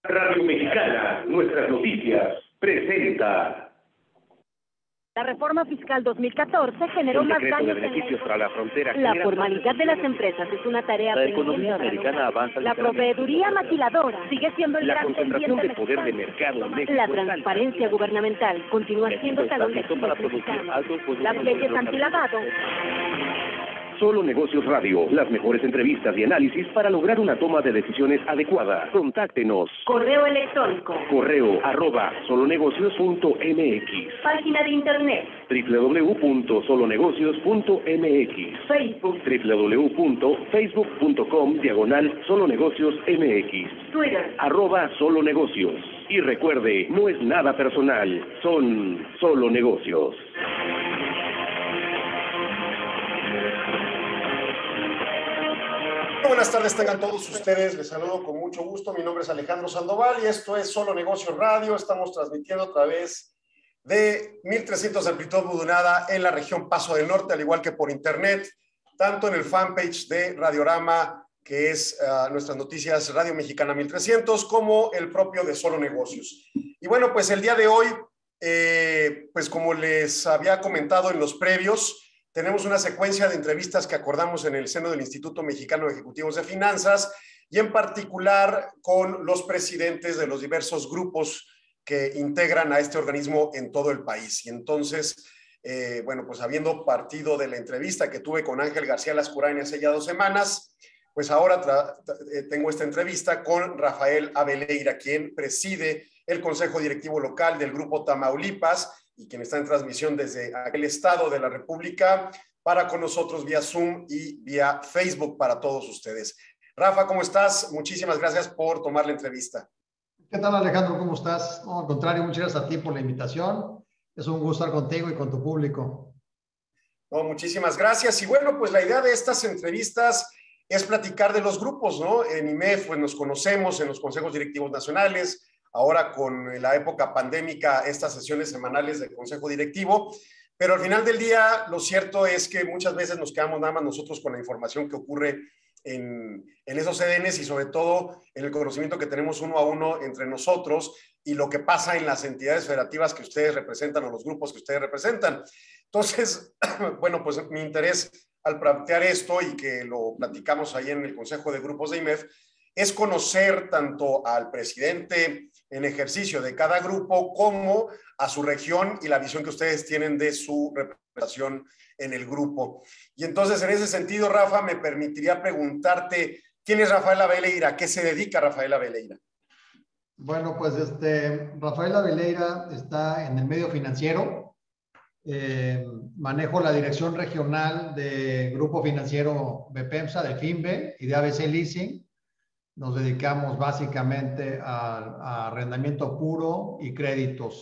Radio Mexicana, nuestras noticias, presenta. La reforma fiscal 2014 generó más daños de beneficios para la frontera. La formalidad de las empresas es una tarea La economía americana avanza. La proveeduría maquiladora sigue siendo el la gran concentración pendiente de poder de mercado en México. La transparencia gubernamental continúa siendo talón de Aquiles para producir mexicano. altos Las leyes antilavado. Solo Negocios Radio, las mejores entrevistas y análisis para lograr una toma de decisiones adecuada. Contáctenos. Correo electrónico. Correo @solonegocios.mx. Página de internet. www.solonegocios.mx. Facebook. www.facebook.com/solonegociosmx. Twitter. @solonegocios. Y recuerde, no es nada personal, son solo negocios. Buenas tardes, tengan todos ustedes. Les saludo con mucho gusto. Mi nombre es Alejandro Sandoval y esto es Solo Negocios Radio. Estamos transmitiendo a través de 1300 de amplitud modulada en la región Paso del Norte, al igual que por internet, tanto en el fanpage de Radiorama, que es nuestras noticias Radio Mexicana 1300, como el propio de Solo Negocios. Y bueno, pues el día de hoy, pues como les había comentado en los previos, tenemos una secuencia de entrevistas que acordamos en el seno del Instituto Mexicano de Ejecutivos de Finanzas y en particular con los presidentes de los diversos grupos que integran a este organismo en todo el país. Y entonces, bueno, pues habiendo partido de la entrevista que tuve con Ángel García Lascurain hace ya 2 semanas, pues ahora tengo esta entrevista con Rafael Abeleira, quien preside el Consejo Directivo Local del Grupo Tamaulipas y quien está en transmisión desde aquel estado de la República para con nosotros vía Zoom y vía Facebook para todos ustedes. Rafa, ¿cómo estás? Muchísimas gracias por tomar la entrevista. ¿Qué tal, Alejandro? ¿Cómo estás? No, al contrario, muchas gracias a ti por la invitación. Es un gusto estar contigo y con tu público. No, muchísimas gracias. Y bueno, pues la idea de estas entrevistas es platicar de los grupos, ¿no? En IMEF, pues nos conocemos en los consejos directivos nacionales. Ahora con la época pandémica, estas sesiones semanales del Consejo Directivo, pero al final del día lo cierto es que muchas veces nos quedamos nada más nosotros con la información que ocurre en esos EDNs y sobre todo en el conocimiento que tenemos uno a uno entre nosotros y lo que pasa en las entidades federativas que ustedes representan o los grupos que ustedes representan. Entonces, bueno, pues mi interés al plantear esto y que lo platicamos ahí en el Consejo de Grupos de IMEF es conocer tanto al presidente en ejercicio de cada grupo como a su región y la visión que ustedes tienen de su representación en el grupo. Y entonces, en ese sentido, Rafa, me permitiría preguntarte, ¿quién es Rafael Abeleira? ¿A qué se dedica Rafael Abeleira? Bueno, pues Rafael Abeleira está en el medio financiero. Manejo la dirección regional de Grupo Financiero BPEMSA, de FINVE y de ABC Leasing. Nos dedicamos básicamente a arrendamiento puro y créditos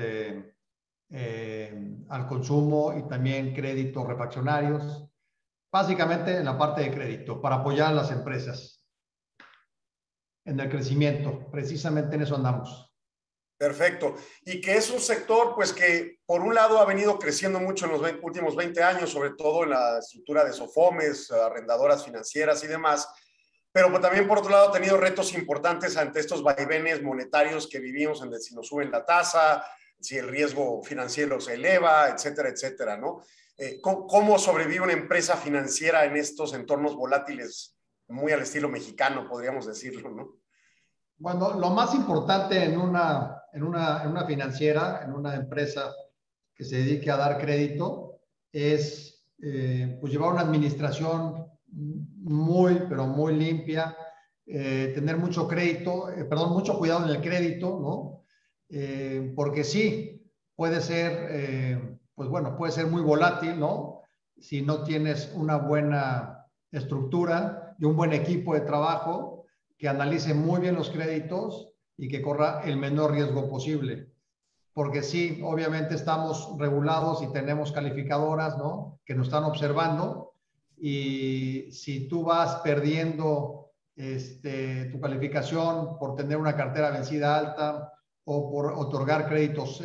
al consumo y también créditos refaccionarios, básicamente en la parte de crédito, para apoyar a las empresas en el crecimiento. Precisamente en eso andamos. Perfecto. Y que es un sector, pues, que por un lado ha venido creciendo mucho en los últimos 20 años, sobre todo en la estructura de SOFOMES, arrendadoras financieras y demás, pero también por otro lado ha tenido retos importantes ante estos vaivenes monetarios que vivimos, en si nos suben la tasa, si el riesgo financiero se eleva, etcétera, etcétera, ¿no? ¿Cómo sobrevive una empresa financiera en estos entornos volátiles, muy al estilo mexicano, podríamos decirlo, ¿no? Bueno, lo más importante en una financiera, en una empresa que se dedique a dar crédito, es pues llevar una administración pero muy limpia, tener mucho crédito, mucho cuidado en el crédito, ¿no? Porque sí, puede ser, pues bueno, puede ser muy volátil, ¿no? Si no tienes una buena estructura y un buen equipo de trabajo que analice muy bien los créditos y que corra el menor riesgo posible. Porque sí, obviamente estamos regulados y tenemos calificadoras, ¿no?, que nos están observando, y si tú vas perdiendo tu calificación por tener una cartera vencida alta o por otorgar créditos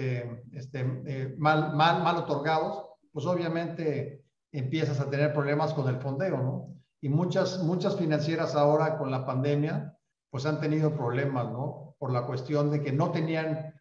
mal otorgados, pues obviamente empiezas a tener problemas con el fondeo, ¿no? Y muchas financieras ahora con la pandemia pues han tenido problemas, ¿no? Por la cuestión de que no tenían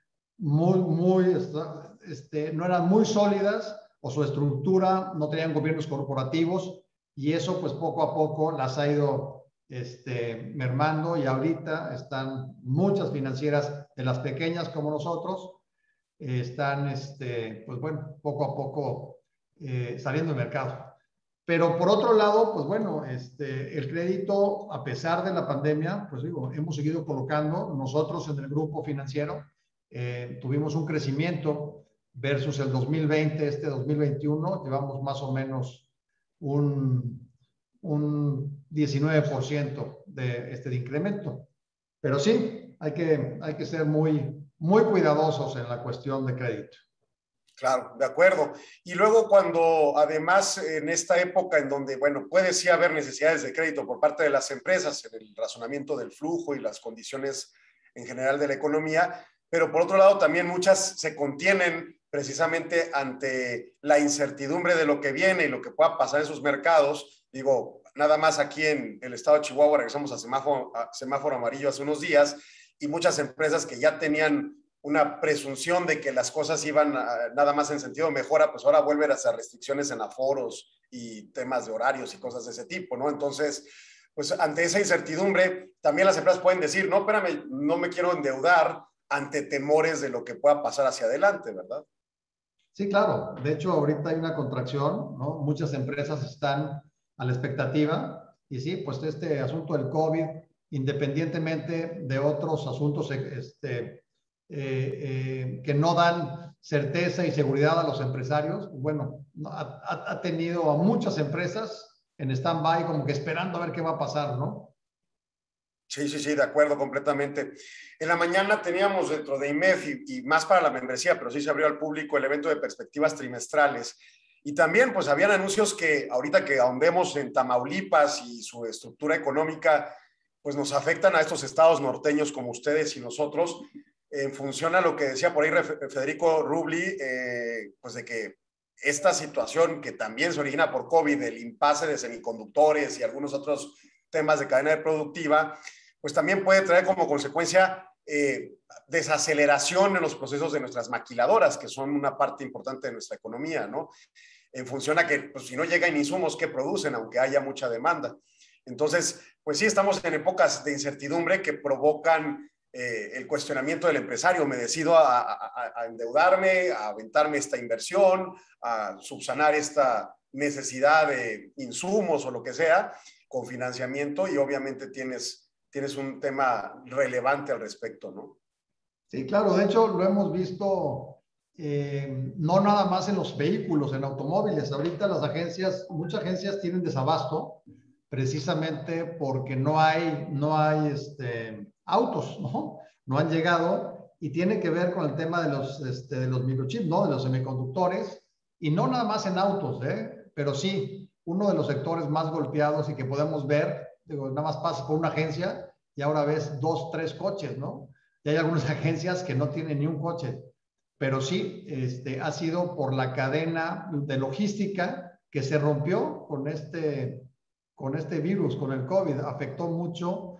no eran muy sólidas, o su estructura, no tenían gobiernos corporativos, y eso pues poco a poco las ha ido mermando, y ahorita están muchas financieras de las pequeñas como nosotros, están pues bueno, poco a poco saliendo del mercado. Pero por otro lado, pues bueno, el crédito, a pesar de la pandemia, pues digo, hemos seguido colocando. Nosotros en el grupo financiero tuvimos un crecimiento versus el 2020, 2021, llevamos más o menos un 19% de incremento. Pero sí, hay que ser muy cuidadosos en la cuestión de crédito. Claro, de acuerdo. Y luego cuando, además, en esta época en donde, bueno, puede sí haber necesidades de crédito por parte de las empresas en el razonamiento del flujo y las condiciones en general de la economía, pero por otro lado también muchas se contienen precisamente ante la incertidumbre de lo que viene y lo que pueda pasar en sus mercados. Digo, nada más aquí en el estado de Chihuahua regresamos a semáforo amarillo hace unos días, y muchas empresas que ya tenían una presunción de que las cosas iban nada más en sentido de mejora, pues ahora vuelven a hacer restricciones en aforos y temas de horarios y cosas de ese tipo, ¿no? Entonces, pues ante esa incertidumbre, también las empresas pueden decir, no, espérame, no me quiero endeudar ante temores de lo que pueda pasar hacia adelante, ¿verdad? Sí, claro. De hecho, ahorita hay una contracción, ¿no? Muchas empresas están a la expectativa, y sí, pues este asunto del COVID, independientemente de otros asuntos que no dan certeza y seguridad a los empresarios, bueno, ha tenido a muchas empresas en stand-by, como que esperando a ver qué va a pasar, ¿no? Sí, de acuerdo completamente. En la mañana teníamos dentro de IMEF y más para la membresía, pero sí se abrió al público el evento de perspectivas trimestrales. Y también pues habían anuncios que ahorita que ahondemos en Tamaulipas y su estructura económica, pues nos afectan a estos estados norteños como ustedes y nosotros, en función a lo que decía por ahí Federico Rubli, pues de que esta situación que también se origina por COVID, el impasse de semiconductores y algunos otros temas de cadena productiva, pues también puede traer como consecuencia desaceleración en los procesos de nuestras maquiladoras, que son una parte importante de nuestra economía, ¿no? En función a que, pues, si no llegan insumos, ¿qué producen? Aunque haya mucha demanda. Entonces, pues sí, estamos en épocas de incertidumbre que provocan el cuestionamiento del empresario. Me decido a endeudarme, a aventarme esta inversión, a subsanar esta necesidad de insumos o lo que sea, con financiamiento, y obviamente tienes un tema relevante al respecto, ¿no? Sí, claro. De hecho, lo hemos visto no nada más en los vehículos, en automóviles. Ahorita muchas agencias tienen desabasto precisamente porque no hay autos, ¿no? No han llegado, y tiene que ver con el tema de los microchips, ¿no? De los semiconductores, y no nada más en autos, pero sí, uno de los sectores más golpeados y que podemos ver, digo, nada más pasas por una agencia y ahora ves 2, 3 coches, ¿no? Y hay algunas agencias que no tienen ni un coche, pero sí, ha sido por la cadena de logística que se rompió con este virus, con el COVID. Afectó mucho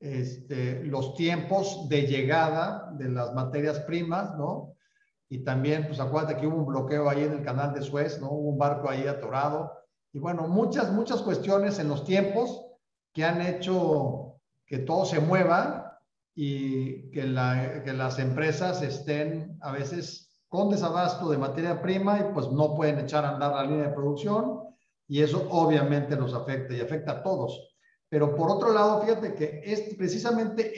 los tiempos de llegada de las materias primas, ¿no? Y también, pues acuérdate que hubo un bloqueo ahí en el canal de Suez, ¿no? Hubo un barco ahí atorado. Y bueno, muchas cuestiones en los tiempos que han hecho que todo se mueva y que las empresas estén a veces con desabasto de materia prima y pues no pueden echar a andar la línea de producción, y eso obviamente los afecta y afecta a todos. Pero por otro lado, fíjate que precisamente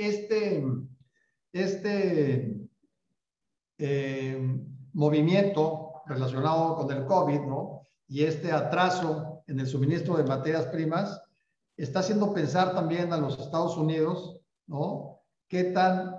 movimiento relacionado con el COVID, ¿no? Y atraso en el suministro de materias primas está haciendo pensar también a los Estados Unidos, ¿no? Qué tan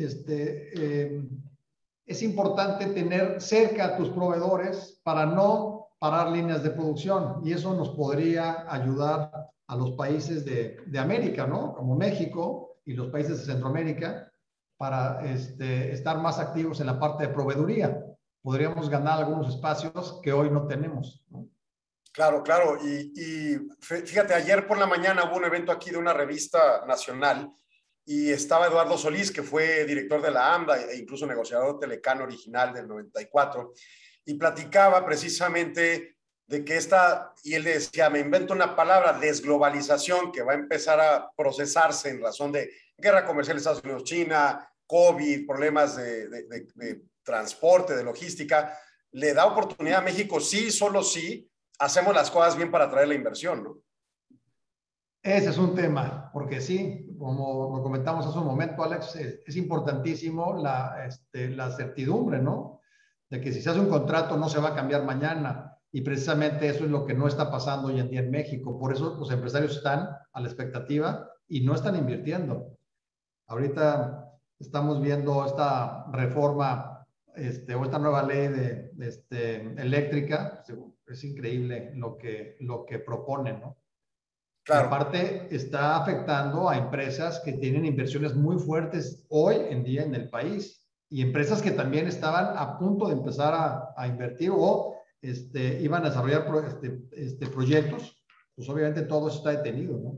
es importante tener cerca a tus proveedores para no parar líneas de producción, y eso nos podría ayudar a los países de América, ¿no? Como México y los países de Centroamérica, para estar más activos en la parte de proveeduría. Podríamos ganar algunos espacios que hoy no tenemos, ¿no? Claro. Y fíjate, ayer por la mañana hubo un evento aquí de una revista nacional y estaba Eduardo Solís, que fue director de la AMDA e incluso negociador Telecán original del 94, y platicaba precisamente de que y él decía, me invento una palabra, desglobalización, que va a empezar a procesarse en razón de guerra comercial Estados Unidos-China, COVID, problemas de transporte, de logística. Le da oportunidad a México, sí, solo sí, hacemos las cosas bien para atraer la inversión, ¿no? Ese es un tema, porque sí, como lo comentamos hace un momento, Alex, es importantísimo la certidumbre, ¿no? De que si se hace un contrato no se va a cambiar mañana. Y precisamente eso es lo que no está pasando hoy en día en México. Por eso los empresarios están a la expectativa y no están invirtiendo. Ahorita estamos viendo esta reforma o esta nueva ley eléctrica. Es increíble lo que proponen, ¿no? Claro. Y aparte está afectando a empresas que tienen inversiones muy fuertes hoy en día en el país y empresas que también estaban a punto de empezar a invertir o iban a desarrollar proyectos. Pues obviamente todo eso está detenido, ¿no?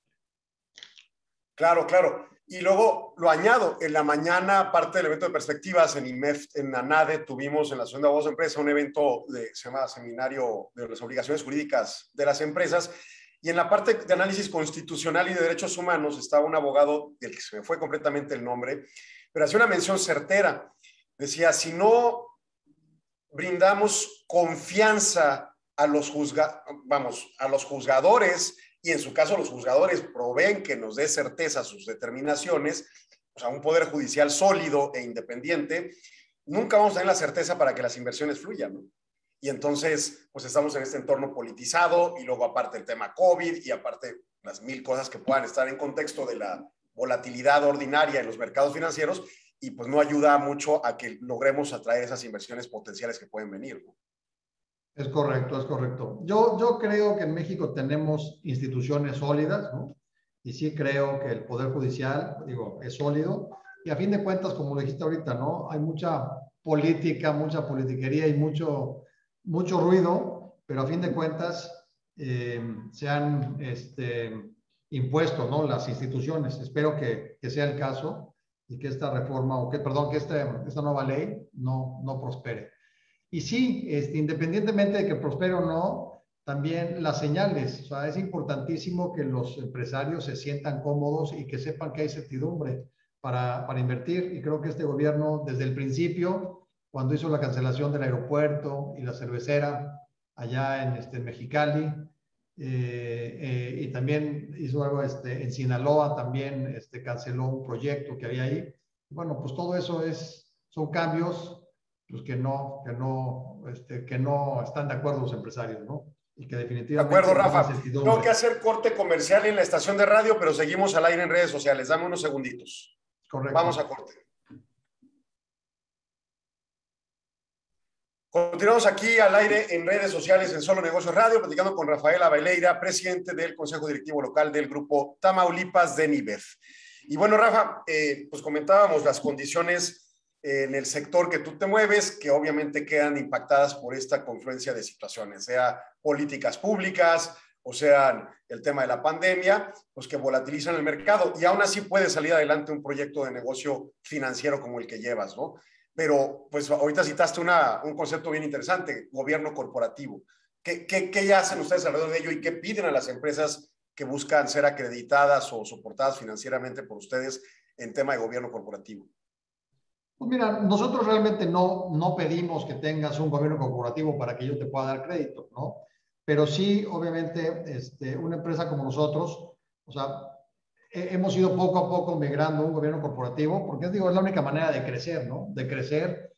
Claro, claro. Y luego lo añado, en la mañana, aparte del evento de perspectivas en IMEF, en ANADE, tuvimos en la Asociación de Abogados de Empresa un evento se llama Seminario de las Obligaciones Jurídicas de las Empresas. Y en la parte de análisis constitucional y de derechos humanos estaba un abogado del que se me fue completamente el nombre, pero hacía una mención certera. Decía, si no brindamos confianza a los juzgadores, y en su caso los juzgadores proveen que nos dé certeza sus determinaciones, o sea, un poder judicial sólido e independiente, nunca vamos a tener la certeza para que las inversiones fluyan, ¿no? Y entonces, pues estamos en este entorno politizado y luego aparte el tema COVID y aparte las 1000 cosas que puedan estar en contexto de la volatilidad ordinaria en los mercados financieros y pues no ayuda mucho a que logremos atraer esas inversiones potenciales que pueden venir, ¿no? Es correcto, es correcto. Yo creo que en México tenemos instituciones sólidas, ¿no? Y sí creo que el Poder Judicial, es sólido. Y a fin de cuentas, como lo dijiste ahorita, ¿no? Hay mucha política, mucha politiquería y mucho ruido, pero a fin de cuentas se han impuesto, ¿no? Las instituciones. Espero que sea el caso y que esta reforma, que esta nueva ley no prospere. Y sí, independientemente de que prospere o no, también las señales. O sea, es importantísimo que los empresarios se sientan cómodos y que sepan que hay certidumbre para invertir. Y creo que este gobierno, desde el principio, cuando hizo la cancelación del aeropuerto y la cervecera allá en Mexicali, y también hizo algo en Sinaloa, también canceló un proyecto que había ahí. Bueno, pues todo eso son cambios pues que no están de acuerdo los empresarios, ¿no? Y que definitivamente... De acuerdo, Rafa. Tengo que hacer corte comercial en la estación de radio, pero seguimos al aire en redes sociales. Dame unos segunditos. Correcto. Vamos a corte. Continuamos aquí al aire en redes sociales en Solo Negocios Radio, platicando con Rafael Abeleira, presidente del Consejo Directivo Local del Grupo Tamaulipas de NIBEF. Y bueno, Rafa, pues comentábamos las condiciones en el sector que tú te mueves, que obviamente quedan impactadas por esta confluencia de situaciones, sea políticas públicas o sea el tema de la pandemia, pues que volatilizan el mercado y aún así puede salir adelante un proyecto de negocio financiero como el que llevas, ¿no? Pero pues ahorita citaste un concepto bien interesante, gobierno corporativo. ¿Qué ya hacen ustedes alrededor de ello y qué piden a las empresas que buscan ser acreditadas o soportadas financieramente por ustedes en tema de gobierno corporativo? Pues mira, nosotros realmente no pedimos que tengas un gobierno corporativo para que yo te pueda dar crédito, ¿no? Pero sí, obviamente, una empresa como nosotros, o sea, hemos ido poco a poco migrando a un gobierno corporativo, porque es la única manera de crecer, ¿no? De crecer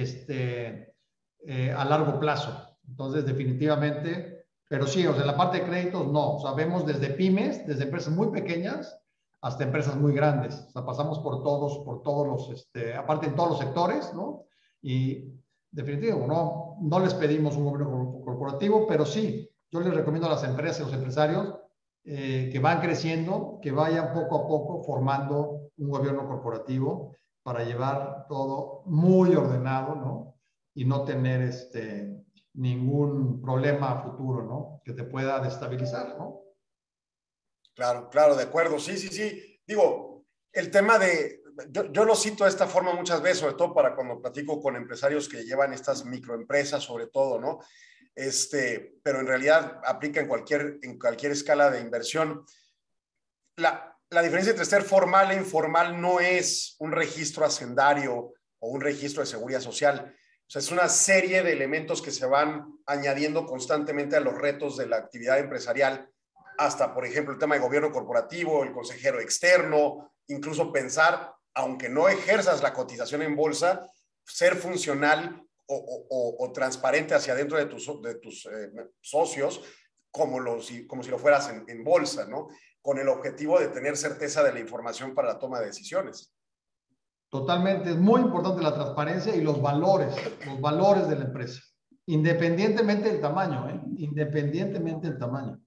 a largo plazo. Entonces, definitivamente, pero sí, o sea, la parte de créditos no. O sea, vemos desde pymes, desde empresas muy pequeñas, hasta empresas muy grandes. O sea, pasamos por todos los, aparte en todos los sectores, ¿no? Y definitivo, no les pedimos un gobierno corporativo, pero sí, yo les recomiendo a las empresas y a los empresarios que van creciendo, que vayan poco a poco formando un gobierno corporativo para llevar todo muy ordenado, ¿no? Y no tener ningún problema a futuro, ¿no? Que te pueda destabilizar, ¿no? Claro, claro, de acuerdo. Sí. Digo, el tema de, yo lo cito de esta forma muchas veces, sobre todo para cuando platico con empresarios que llevan estas microempresas, sobre todo, ¿no? Pero en realidad aplica en cualquier escala de inversión. La diferencia entre ser formal e informal no es un registro hacendario o un registro de seguridad social. O sea, es una serie de elementos que se van añadiendo constantemente a los retos de la actividad empresarial, hasta, por ejemplo, el tema de gobierno corporativo, el consejero externo, incluso pensar, aunque no ejerzas la cotización en bolsa, ser funcional o transparente hacia adentro de tus socios, como si lo fueras en bolsa, ¿no? Con el objetivo de tener certeza de la información para la toma de decisiones. Totalmente, es muy importante la transparencia y los valores de la empresa, independientemente del tamaño, ¿eh? Independientemente del tamaño.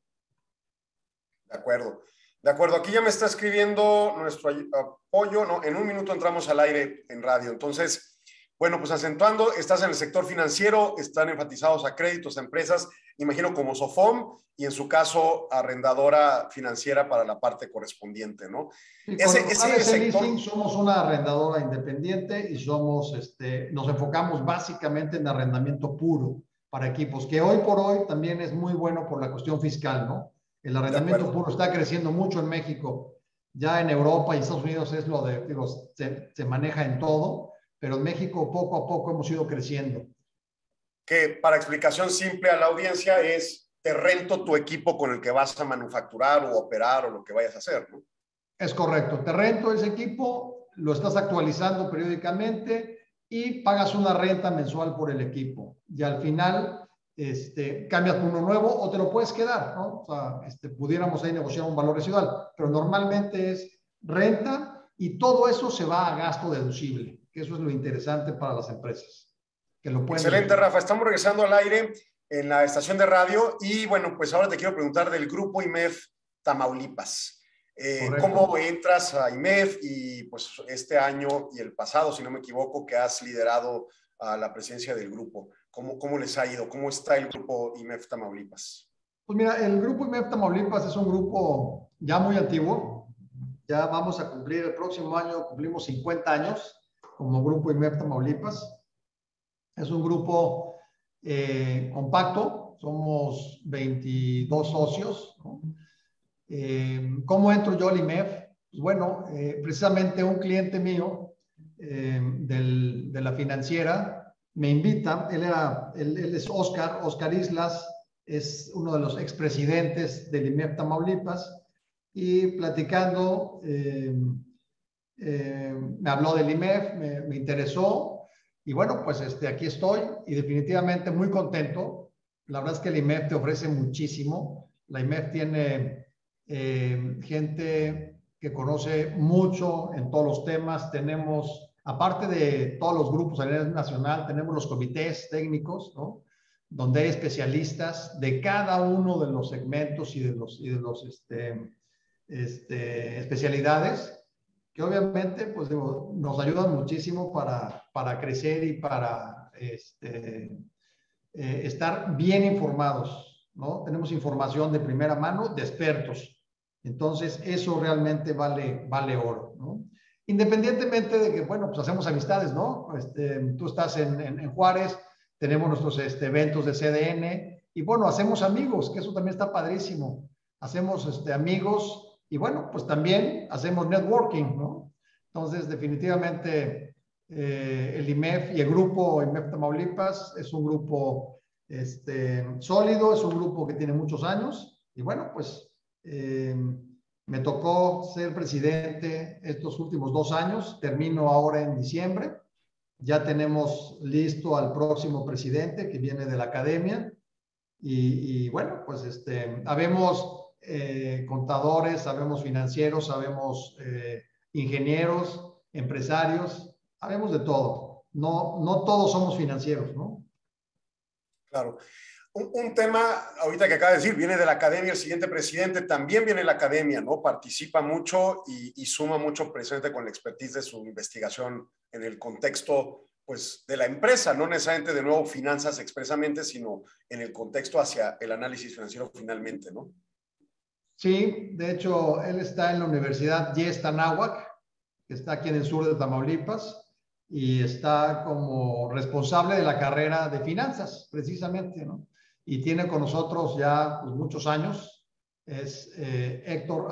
De acuerdo. De acuerdo, aquí ya me está escribiendo nuestro apoyo, ¿no? En un minuto entramos al aire en radio. Entonces, bueno, pues acentuando, estás en el sector financiero, están enfatizados a créditos, a empresas, imagino como Sofom, y en su caso, arrendadora financiera para la parte correspondiente, ¿no? Sí, ese sector... Leasing somos una arrendadora independiente y nos enfocamos básicamente en arrendamiento puro para equipos, que hoy por hoy también es muy bueno por la cuestión fiscal, ¿no? El arrendamiento puro está creciendo mucho en México, ya en Europa y Estados Unidos es lo de, se maneja en todo, pero en México poco a poco hemos ido creciendo. Que para explicación simple a la audiencia es, te rento tu equipo con el que vas a manufacturar o operar o lo que vayas a hacer, ¿no? Es correcto, te rento ese equipo, lo estás actualizando periódicamente y pagas una renta mensual por el equipo. Y al final cambias por uno nuevo o te lo puedes quedar, ¿no? O sea, pudiéramos ahí negociar un valor residual, pero normalmente es renta y todo eso se va a gasto deducible, que eso es lo interesante para las empresas. Que lo pueden Excelente, deducir. Rafa. Estamos regresando al aire en la estación de radio y bueno, pues ahora te quiero preguntar del grupo IMEF Tamaulipas. ¿Cómo entras a IMEF y pues este año y el pasado, si no me equivoco, que has liderado a la presidencia del grupo? ¿Cómo les ha ido? ¿Cómo está el grupo IMEF Tamaulipas? Pues mira, el grupo IMEF Tamaulipas es un grupo ya muy antiguo. Ya vamos a cumplir el próximo año, cumplimos 50 años como grupo IMEF Tamaulipas. Es un grupo compacto, somos 22 socios, ¿no? ¿Cómo entro yo al IMEF? Pues bueno, precisamente un cliente mío de la financiera me invita, él es Oscar Islas, es uno de los expresidentes del IMEF Tamaulipas, y platicando me habló del IMEF, me interesó, y bueno, pues aquí estoy y definitivamente muy contento. La verdad es que el IMEF te ofrece muchísimo. La IMEF tiene gente que conoce mucho en todos los temas. Tenemos, aparte de todos los grupos a nivel nacional, tenemos los comités técnicos, ¿no? Donde hay especialistas de cada uno de los segmentos y de los especialidades, que obviamente pues, nos ayudan muchísimo para crecer y para estar bien informados, ¿no? Tenemos información de primera mano de expertos. Entonces, eso realmente vale oro, ¿no? Independientemente de que, bueno, pues hacemos amistades, ¿no? Tú estás en Juárez, tenemos nuestros eventos de CDN y, bueno, hacemos amigos, que eso también está padrísimo. Hacemos amigos y, bueno, pues también hacemos networking, ¿no? Entonces, definitivamente, el IMEF y el grupo IMEF Tamaulipas es un grupo sólido, es un grupo que tiene muchos años y, bueno, pues me tocó ser presidente estos últimos 2 años, termino ahora en diciembre, ya tenemos listo al próximo presidente que viene de la academia y bueno, pues habemos contadores, habemos financieros, habemos ingenieros, empresarios, habemos de todo, no todos somos financieros, ¿no? Claro. Un tema, ahorita que acaba de decir, viene de la academia, el siguiente presidente también viene de la academia, ¿no? Participa mucho y suma mucho presente con la expertise de su investigación en el contexto, pues, de la empresa, no necesariamente de nuevo finanzas expresamente, sino en el contexto hacia el análisis financiero finalmente, ¿no? Sí, de hecho, él está en la Universidad YES Anáhuac, que está aquí en el sur de Tamaulipas y está como responsable de la carrera de finanzas, precisamente, ¿no? Y tiene con nosotros ya pues, muchos años. Es Héctor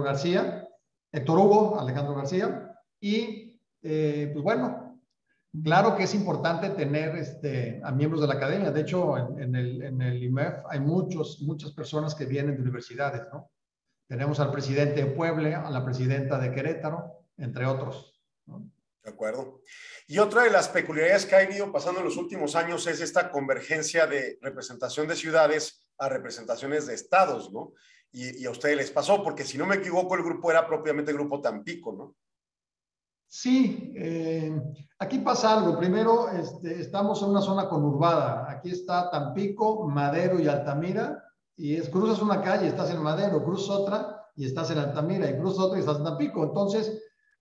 Hugo Alejandro García. Y pues bueno, claro que es importante tener a miembros de la academia. De hecho, en el IMEF hay muchas personas que vienen de universidades, ¿no? Tenemos al presidente de Puebla, a la presidenta de Querétaro, entre otros, ¿no? De acuerdo. Y otra de las peculiaridades que ha ido pasando en los últimos años es esta convergencia de representación de ciudades a representaciones de estados, ¿no? Y a ustedes les pasó, porque si no me equivoco, el grupo era propiamente el Grupo Tampico, ¿no? Sí, aquí pasa algo. Primero, estamos en una zona conurbada. Aquí está Tampico, Madero y Altamira. Y cruzas una calle y estás en Madero, cruzas otra y estás en Altamira, y cruzas otra y estás en Tampico. Entonces,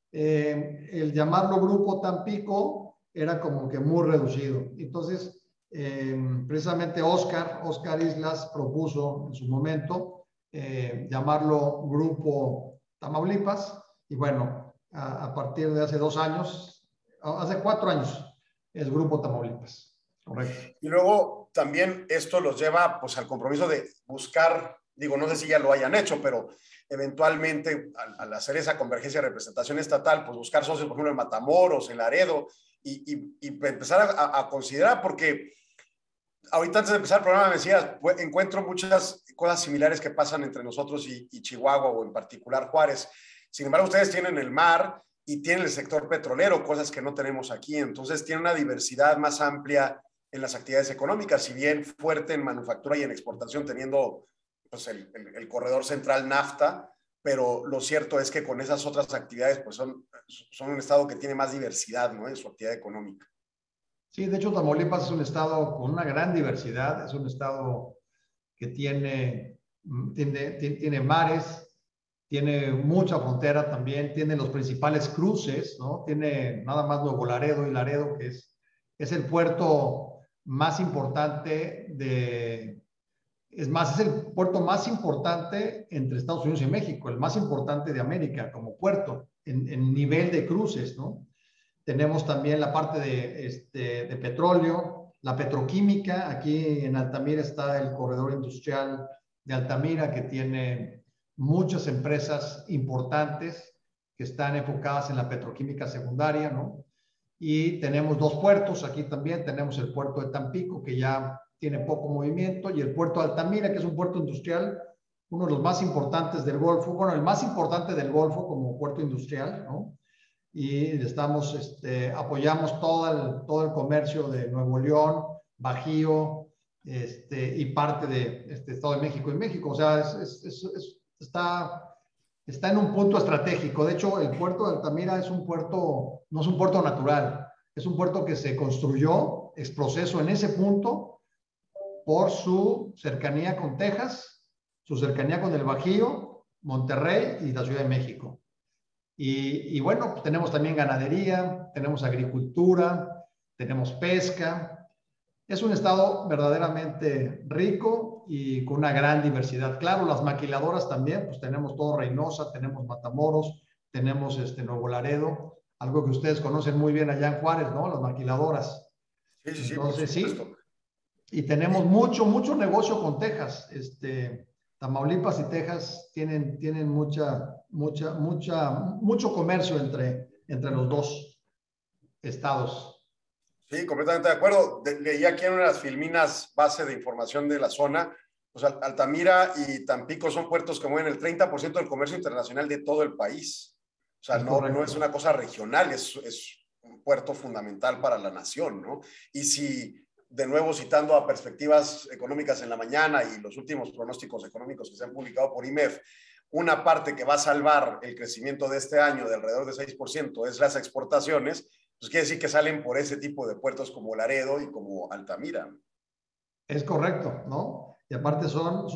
el llamarlo Grupo Tampico era como que muy reducido. Entonces, precisamente Oscar Islas propuso en su momento llamarlo Grupo Tamaulipas, y bueno, a partir de hace 2 años, hace 4 años, es Grupo Tamaulipas. Correcto. Y luego también esto los lleva pues al compromiso de buscar, digo, no sé si ya lo hayan hecho, pero eventualmente al hacer esa convergencia de representación estatal, pues buscar socios, por ejemplo, en Matamoros, en Laredo, y empezar a considerar, porque ahorita antes de empezar el programa me decías, pues, encuentro muchas cosas similares que pasan entre nosotros y Chihuahua, o en particular Juárez. Sin embargo, ustedes tienen el mar y tienen el sector petrolero, cosas que no tenemos aquí. Entonces, tienen una diversidad más amplia en las actividades económicas, si bien fuerte en manufactura y en exportación, teniendo pues, el corredor central NAFTA, pero lo cierto es que con esas otras actividades pues son un estado que tiene más diversidad, ¿no?, en su actividad económica. Sí, de hecho Tamaulipas es un estado con una gran diversidad, es un estado que tiene mares, tiene mucha frontera también, tiene los principales cruces, ¿no? Tiene nada más Nuevo Laredo y Laredo, que es el puerto más importante es el puerto más importante entre Estados Unidos y México, el más importante de América como puerto en nivel de cruces, ¿no? Tenemos también la parte de petróleo, la petroquímica. Aquí en Altamira está el corredor industrial de Altamira, que tiene muchas empresas importantes que están enfocadas en la petroquímica secundaria, ¿no? Y tenemos 2 puertos aquí también. Tenemos el puerto de Tampico, que ya tiene poco movimiento, y el puerto de Altamira, que es un puerto industrial, uno de los más importantes del Golfo, bueno, el más importante del Golfo como puerto industrial, ¿no? Y apoyamos todo el comercio de Nuevo León, Bajío, y parte de Estado de México y México. O sea, está en un punto estratégico. De hecho, el puerto de Altamira no es un puerto natural, es un puerto que se construyó, es proceso en ese punto por su cercanía con Texas, su cercanía con el Bajío, Monterrey y la Ciudad de México. Y bueno, pues tenemos también ganadería, tenemos agricultura, tenemos pesca. Es un estado verdaderamente rico y con una gran diversidad. Claro, las maquiladoras también, pues tenemos todo Reynosa, tenemos Matamoros, tenemos Nuevo Laredo, algo que ustedes conocen muy bien allá en Juárez, ¿no? Las maquiladoras. Sí, entonces, por supuesto. Sí. Y tenemos mucho negocio con Texas. Tamaulipas y Texas tienen mucho comercio entre los 2 estados. Sí, completamente de acuerdo. Leí aquí en una de las filminas base de información de la zona, pues Altamira y Tampico son puertos que mueven el 30% del comercio internacional de todo el país. O sea, no es una cosa regional, es un puerto fundamental para la nación, ¿no? Y si, de nuevo citando a Perspectivas Económicas en la mañana y los últimos pronósticos económicos que se han publicado por IMEF, una parte que va a salvar el crecimiento de este año de alrededor de 6% es las exportaciones, pues quiere decir que salen por ese tipo de puertos como Laredo y como Altamira. Es correcto, ¿no? Y aparte son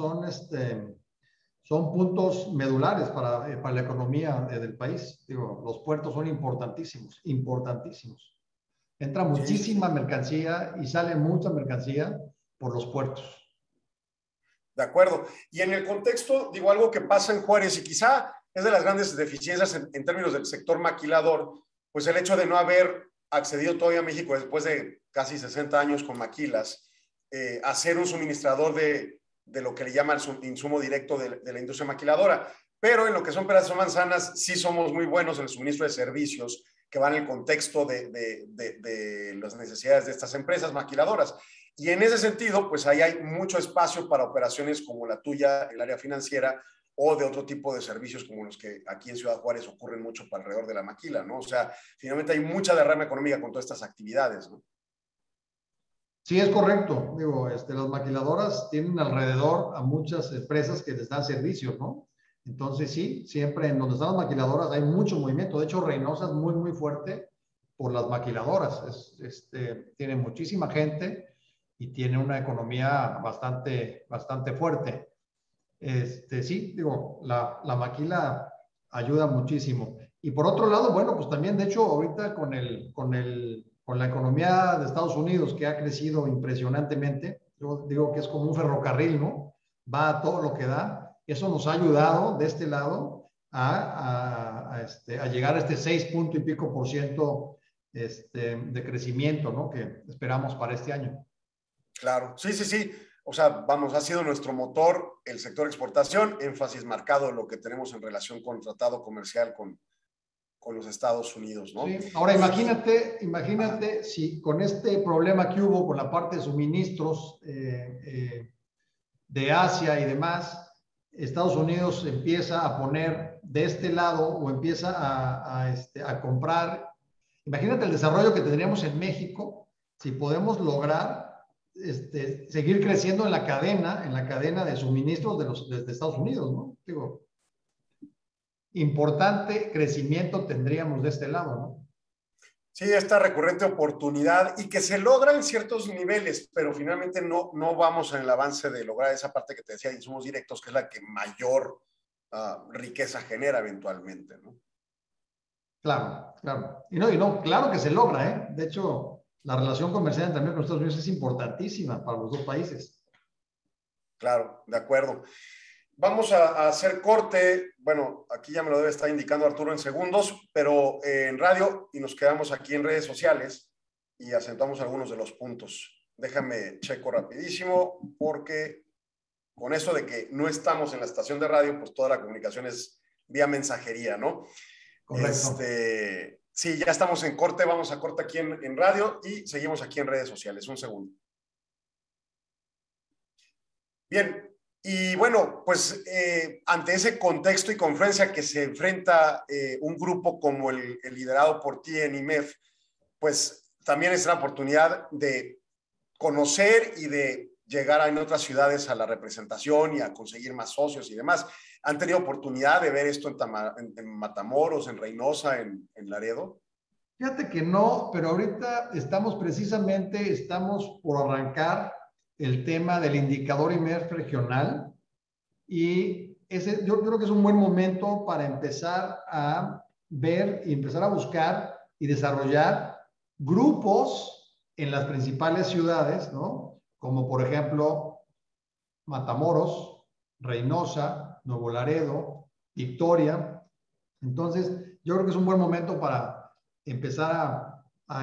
puntos medulares para la economía del país. Digo, los puertos son importantísimos. Entra muchísima mercancía y sale mucha mercancía por los puertos. De acuerdo. Y en el contexto, digo, algo que pasa en Juárez y quizá es de las grandes deficiencias en términos del sector maquilador, pues el hecho de no haber accedido todavía a México después de casi 60 años con maquilas, a ser un suministrador de lo que le llama el insumo directo de la industria maquiladora. Pero en lo que son peras o manzanas, sí somos muy buenos en el suministro de servicios que van en el contexto de las necesidades de estas empresas maquiladoras. Y en ese sentido, pues ahí hay mucho espacio para operaciones como la tuya, el área financiera, o de otro tipo de servicios como los que aquí en Ciudad Juárez ocurren mucho alrededor de la maquila, ¿no? O sea, finalmente hay mucha derrama económica con todas estas actividades, ¿no? Sí, es correcto. Digo, las maquiladoras tienen alrededor a muchas empresas que les dan servicios, ¿no? Entonces, sí, siempre en donde están las maquiladoras hay mucho movimiento. De hecho, Reynosa es muy, muy fuerte por las maquiladoras. Tiene muchísima gente y tiene una economía bastante, bastante fuerte. Sí, digo, la maquila ayuda muchísimo. Y por otro lado, bueno, pues también, de hecho, ahorita con la economía de Estados Unidos, que ha crecido impresionantemente, yo digo que es como un ferrocarril, ¿no? Va a todo lo que da. Eso nos ha ayudado de este lado a llegar a 6 punto y pico % de crecimiento, ¿no? Que esperamos para este año. Claro, sí, sí, sí. O sea, vamos, ha sido nuestro motor el sector exportación, énfasis marcado en lo que tenemos en relación con tratado comercial con los Estados Unidos, ¿no? Sí. Ahora, imagínate si con este problema que hubo con la parte de suministros de Asia y demás, Estados Unidos empieza a poner de este lado o empieza a comprar. Imagínate el desarrollo que tendríamos en México si podemos lograr seguir creciendo en la cadena de suministros desde Estados Unidos, ¿no? Digo, importante crecimiento tendríamos de este lado, ¿no? Sí, esta recurrente oportunidad y que se logra en ciertos niveles, pero finalmente no vamos en el avance de lograr esa parte que te decía de insumos directos, que es la que mayor riqueza genera eventualmente, ¿no? Claro, claro. Y no, claro que se logra, ¿eh? De hecho, la relación comercial también con Estados Unidos es importantísima para los dos países. Claro, de acuerdo. Vamos a hacer corte. Bueno, aquí ya me lo debe estar indicando Arturo en segundos, pero en radio, y nos quedamos aquí en redes sociales y acentuamos algunos de los puntos. Déjame checo rapidísimo, porque con eso de que no estamos en la estación de radio, pues toda la comunicación es vía mensajería, ¿no? Correcto. Sí, ya estamos en corte. Vamos a corte aquí en radio y seguimos aquí en redes sociales. Un segundo. Bien. Y bueno, pues ante ese contexto y confluencia que se enfrenta un grupo como el liderado por ti en IMEF, pues también es la oportunidad de conocer y de llegar en otras ciudades a la representación y a conseguir más socios y demás. ¿Han tenido oportunidad de ver esto en Matamoros, en Reynosa, en Laredo? Fíjate que no, pero ahorita estamos por arrancar el tema del indicador IMEF regional y yo creo que es un buen momento para empezar a ver y empezar a buscar y desarrollar grupos en las principales ciudades, ¿no? Como por ejemplo Matamoros, Reynosa, Nuevo Laredo, Victoria. Entonces, yo creo que es un buen momento para empezar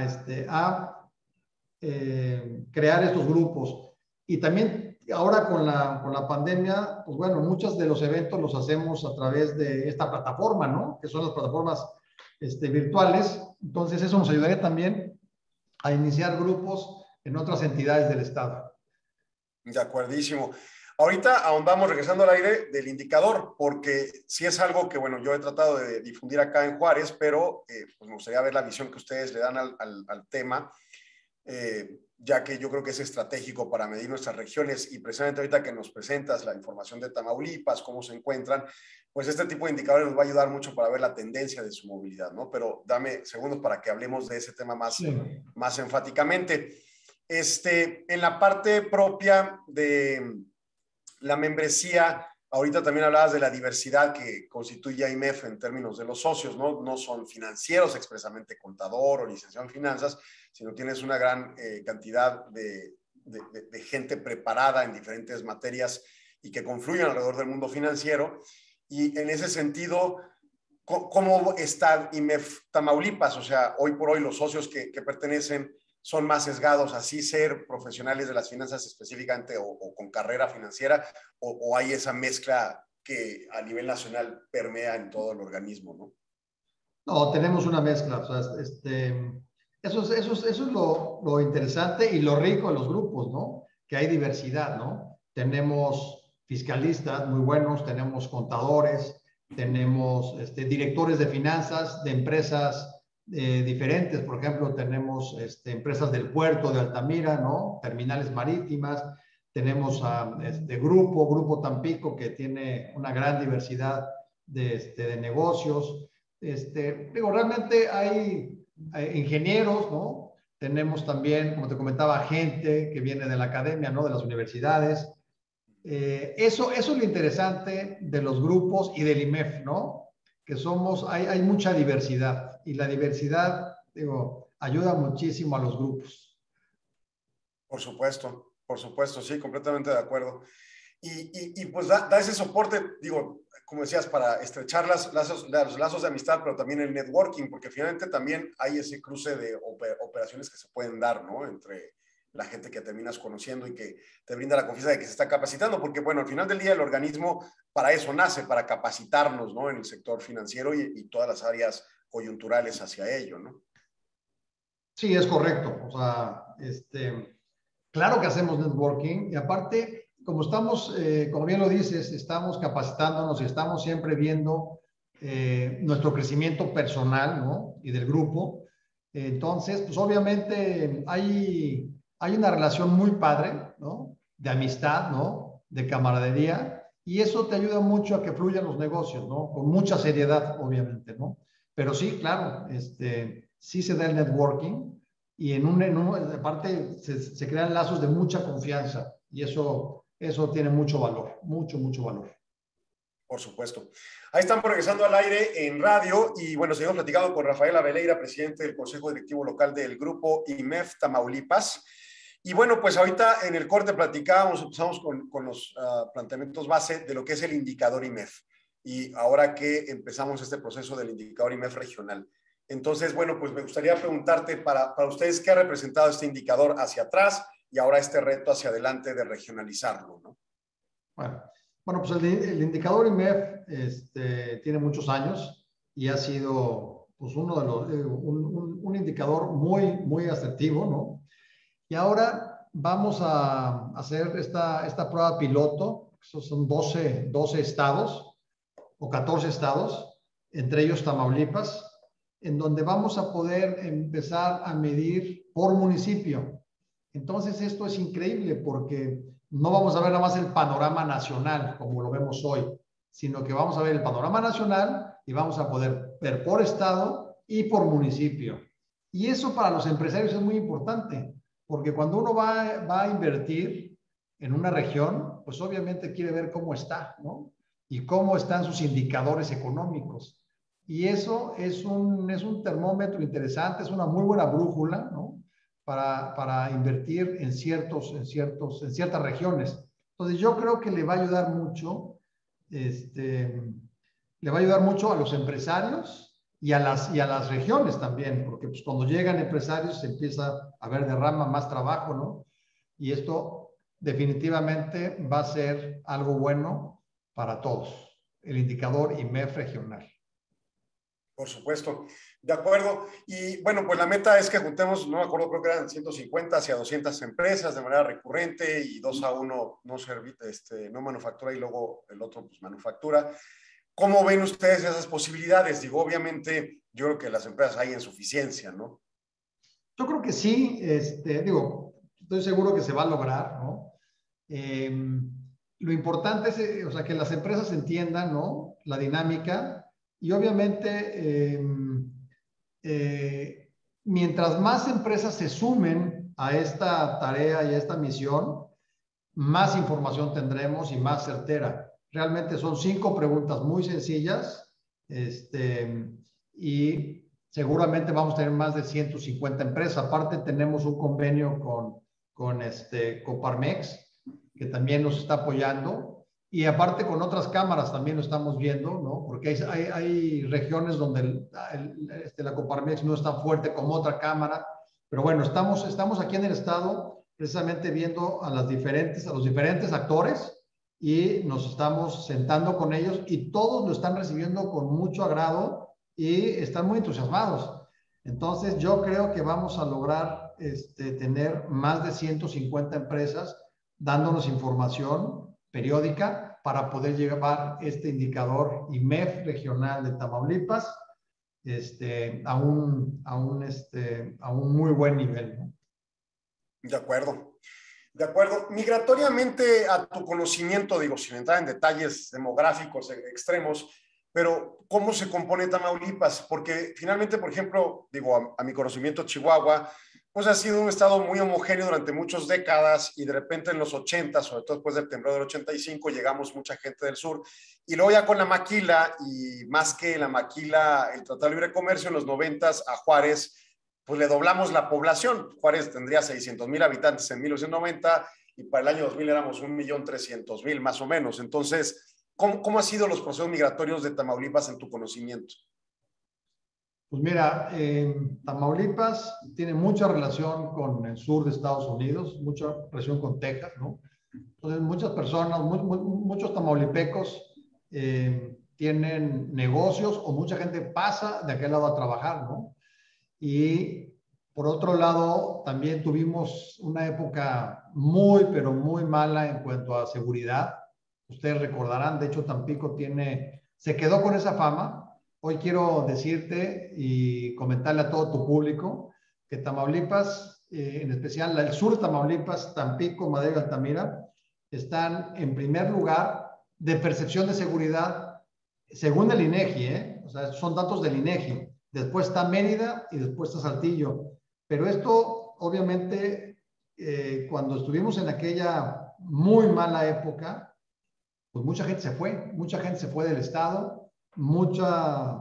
a crear estos grupos. Y también ahora con la pandemia, pues bueno, muchos de los eventos los hacemos a través de esta plataforma, ¿no? Que son las plataformas virtuales. Entonces, eso nos ayudaría también a iniciar grupos en otras entidades del Estado. De acuerdísimo. Ahorita ahondamos, regresando al aire, del indicador, porque sí es algo que, bueno, yo he tratado de difundir acá en Juárez, pero pues me gustaría ver la visión que ustedes le dan al tema, ya que yo creo que es estratégico para medir nuestras regiones, y precisamente ahorita que nos presentas la información de Tamaulipas, cómo se encuentran, pues este tipo de indicadores nos va a ayudar mucho para ver la tendencia de su movilidad, ¿no? Pero dame segundos para que hablemos de ese tema más enfáticamente. En la parte propia de la membresía, ahorita también hablabas de la diversidad que constituye a IMEF en términos de los socios, ¿no? No son financieros expresamente, contador o licenciado en finanzas, sino tienes una gran cantidad de gente preparada en diferentes materias y que confluyen alrededor del mundo financiero. Y en ese sentido, ¿cómo está IMEF Tamaulipas? O sea, hoy por hoy los socios que pertenecen son más sesgados a sí ser profesionales de las finanzas específicamente o con carrera financiera, o hay esa mezcla que a nivel nacional permea en todo el organismo, ¿no? No, tenemos una mezcla. O sea, eso es lo interesante y lo rico de los grupos, ¿no? Que hay diversidad, ¿no? Tenemos fiscalistas muy buenos, tenemos contadores, tenemos directores de finanzas de empresas diferentes. Por ejemplo, tenemos empresas del puerto de Altamira, ¿no? Terminales marítimas. Tenemos a Grupo Tampico, que tiene una gran diversidad de negocios. Realmente hay ingenieros, ¿no? Tenemos también, como te comentaba, gente que viene de la academia, ¿no? De las universidades. Eso es lo interesante de los grupos y del IMEF, ¿no? Que hay mucha diversidad, y la diversidad, digo, ayuda muchísimo a los grupos. Por supuesto, sí, completamente de acuerdo. Y pues da ese soporte, digo, como decías, para estrechar los lazos de amistad, pero también el networking, porque finalmente también hay ese cruce de operaciones que se pueden dar, ¿no? Entre la gente que terminas conociendo y que te brinda la confianza de que se está capacitando, porque bueno, al final del día el organismo para eso nace, para capacitarnos, ¿no? En el sector financiero y todas las áreas coyunturales hacia ello, ¿no? Sí, es correcto. O sea, claro que hacemos networking, y aparte, como estamos, como bien lo dices, estamos capacitándonos y estamos siempre viendo nuestro crecimiento personal, ¿no? Y del grupo. Entonces, pues obviamente hay una relación muy padre, ¿no? De amistad, ¿no? De camaradería, y eso te ayuda mucho a que fluyan los negocios, ¿no? Con mucha seriedad, obviamente, ¿no? Pero sí, claro, sí se da el networking, y aparte se crean lazos de mucha confianza, y eso tiene mucho valor, mucho valor. Por supuesto. Ahí estamos regresando al aire en radio y bueno, seguimos platicando con Rafael Abeleira, presidente del Consejo Directivo Local del Grupo IMEF Tamaulipas. Y bueno, pues ahorita en el corte empezamos con los planteamientos base de lo que es el indicador IMEF. Y ahora que empezamos este proceso del indicador IMEF regional. Entonces, bueno, pues me gustaría preguntarte para ustedes qué ha representado este indicador hacia atrás y ahora este reto hacia adelante de regionalizarlo, ¿no? Bueno, pues el indicador IMEF tiene muchos años y ha sido pues uno de los, un indicador muy asertivo, ¿no? Y ahora vamos a hacer esta prueba piloto. Estos son 12 estados o 14 estados, entre ellos Tamaulipas, en donde vamos a poder empezar a medir por municipio. Entonces esto es increíble porque no vamos a ver nada más el panorama nacional como lo vemos hoy, sino que vamos a ver el panorama nacional y vamos a poder ver por estado y por municipio. Y eso para los empresarios es muy importante, porque cuando uno va a invertir en una región, pues obviamente quiere ver cómo está, ¿no? Y cómo están sus indicadores económicos. Y eso es un termómetro interesante, es una muy buena brújula, ¿no? Para invertir en ciertas regiones. Entonces yo creo que le va a ayudar mucho, le va a ayudar mucho a los empresarios y a las regiones también, porque pues, cuando llegan empresarios se empieza a ver derrama más trabajo, ¿no? Y esto definitivamente va a ser algo bueno para todos, el indicador IMEF regional. Por supuesto, de acuerdo. Y bueno, pues la meta es que juntemos, no me acuerdo, creo que eran 150 hacia 200 empresas de manera recurrente y 2 a 1 no manufactura y luego el otro pues manufactura. ¿Cómo ven ustedes esas posibilidades? Digo, obviamente, yo creo que las empresas hay insuficiencia, ¿no? Yo creo que sí, estoy seguro que se va a lograr, ¿no? Lo importante es, o sea, que las empresas entiendan, ¿no? La dinámica. Y obviamente, mientras más empresas se sumen a esta tarea y a esta misión, más información tendremos y más certera. Realmente son 5 preguntas muy sencillas, y seguramente vamos a tener más de 150 empresas. Aparte tenemos un convenio con Coparmex, que también nos está apoyando. Y aparte con otras cámaras también lo estamos viendo, ¿no? Porque hay regiones donde la Coparmex no es tan fuerte como otra cámara. Pero bueno, estamos aquí en el estado precisamente viendo a los diferentes actores y nos estamos sentando con ellos y todos lo están recibiendo con mucho agrado y están muy entusiasmados. Entonces yo creo que vamos a lograr tener más de 150 empresas dándonos información periódica para poder llevar este indicador IMEF regional de Tamaulipas a un muy buen nivel, ¿no? De acuerdo. De acuerdo. Migratoriamente, a tu conocimiento, digo, sin entrar en detalles demográficos extremos, pero ¿cómo se compone Tamaulipas? Porque finalmente, por ejemplo, digo, a mi conocimiento, Chihuahua, pues ha sido un estado muy homogéneo durante muchas décadas y de repente en los 80, sobre todo después del temblor del 85, llegamos mucha gente del sur. Y luego ya con la maquila, y más que la maquila, el Tratado de Libre Comercio en los 90 a Juárez, pues le doblamos la población. Juárez tendría 600,000 habitantes en 1990 y para el año 2000 éramos 1,300,000 más o menos. Entonces, ¿cómo han sido los procesos migratorios de Tamaulipas en tu conocimiento? Pues mira, Tamaulipas tiene mucha relación con el sur de Estados Unidos, mucha relación con Texas, ¿no? Entonces, muchas personas, muchos tamaulipecos tienen negocios o mucha gente pasa de aquel lado a trabajar, ¿no? Y por otro lado, también tuvimos una época muy, pero muy mala en cuanto a seguridad. Ustedes recordarán, de hecho, Tampico se quedó con esa fama. Hoy quiero decirte y comentarle a todo tu público que Tamaulipas, en especial el sur de Tamaulipas, Tampico, Madero y Altamira, están en primer lugar de percepción de seguridad según el INEGI, o sea, son datos del INEGI. Después está Mérida y después está Saltillo. Pero esto, obviamente, cuando estuvimos en aquella muy mala época, pues mucha gente se fue del estado, muchas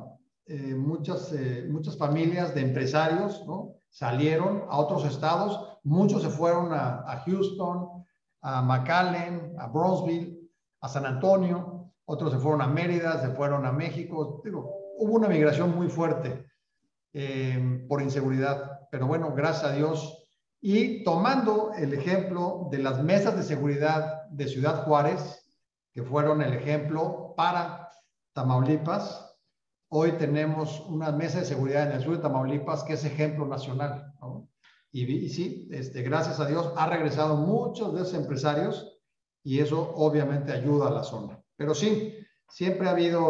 familias de empresarios, ¿no? Salieron a otros estados, muchos se fueron a Houston, a McAllen, a Brownsville, a San Antonio, otros se fueron a Mérida, se fueron a México. Digo, hubo una migración muy fuerte por inseguridad, pero bueno, gracias a Dios. Y tomando el ejemplo de las mesas de seguridad de Ciudad Juárez, que fueron el ejemplo para Tamaulipas, hoy tenemos una mesa de seguridad en el sur de Tamaulipas que es ejemplo nacional, ¿no? Y sí, gracias a Dios ha regresado muchos de esos empresarios y eso obviamente ayuda a la zona. Pero sí, siempre ha habido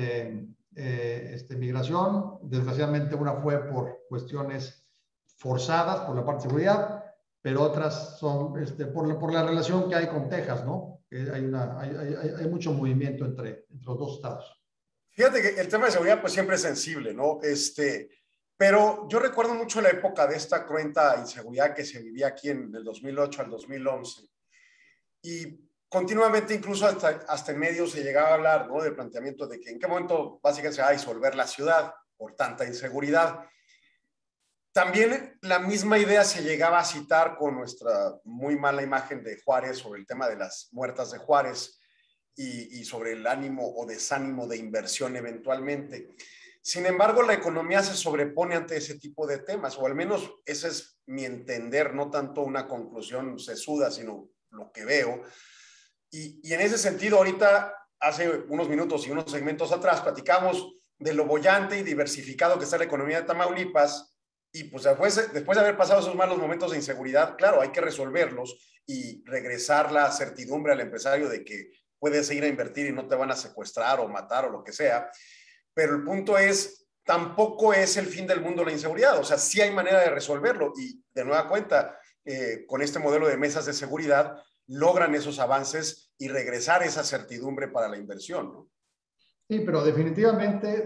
migración. Desgraciadamente una fue por cuestiones forzadas por la parte de seguridad, pero otras son por la relación que hay con Texas, ¿no? Hay mucho movimiento entre los dos estados. Fíjate que el tema de seguridad pues siempre es sensible, ¿no? Pero yo recuerdo mucho la época de esta cruenta inseguridad que se vivía aquí en el 2008 al 2011 y continuamente incluso hasta en medios se llegaba a hablar, ¿no? Del planteamiento de que en qué momento básicamente se va a disolver la ciudad por tanta inseguridad. También la misma idea se llegaba a citar con nuestra muy mala imagen de Juárez sobre el tema de las muertas de Juárez y sobre el ánimo o desánimo de inversión eventualmente. Sin embargo, la economía se sobrepone ante ese tipo de temas, o al menos ese es mi entender, no tanto una conclusión sesuda, sino lo que veo. Y en ese sentido, ahorita, hace unos minutos y unos segmentos atrás, platicamos de lo boyante y diversificado que está la economía de Tamaulipas. Y pues después de haber pasado esos malos momentos de inseguridad, claro, hay que resolverlos y regresar la certidumbre al empresario de que puedes ir a invertir y no te van a secuestrar o matar o lo que sea. Pero el punto es, tampoco es el fin del mundo la inseguridad. O sea, sí hay manera de resolverlo. Y de nueva cuenta, con este modelo de mesas de seguridad, logran esos avances y regresar esa certidumbre para la inversión, ¿no? Sí, pero definitivamente,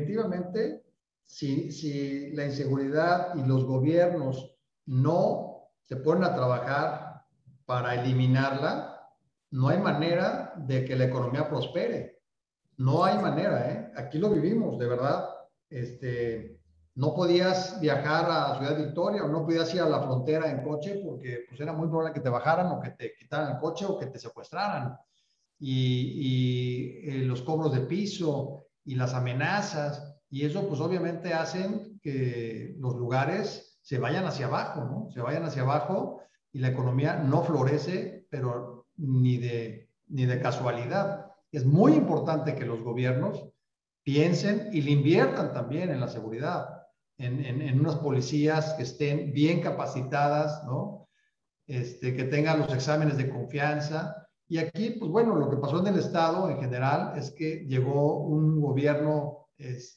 si la inseguridad y los gobiernos no se ponen a trabajar para eliminarla, no hay manera de que la economía prospere. No hay manera, ¿eh? Aquí lo vivimos, de verdad. No podías viajar a Ciudad Victoria o no podías ir a la frontera en coche porque pues, era muy probable que te bajaran o que te quitaran el coche o que te secuestraran. los cobros de piso y las amenazas, y eso pues obviamente hacen que los lugares se vayan hacia abajo, ¿no? Se vayan hacia abajo y la economía no florece, pero ni de casualidad. Es muy importante que los gobiernos piensen y le inviertan también en la seguridad, en unas policías que estén bien capacitadas, ¿no? Que tengan los exámenes de confianza. Y aquí, pues bueno, lo que pasó en el Estado en general es que llegó un gobierno,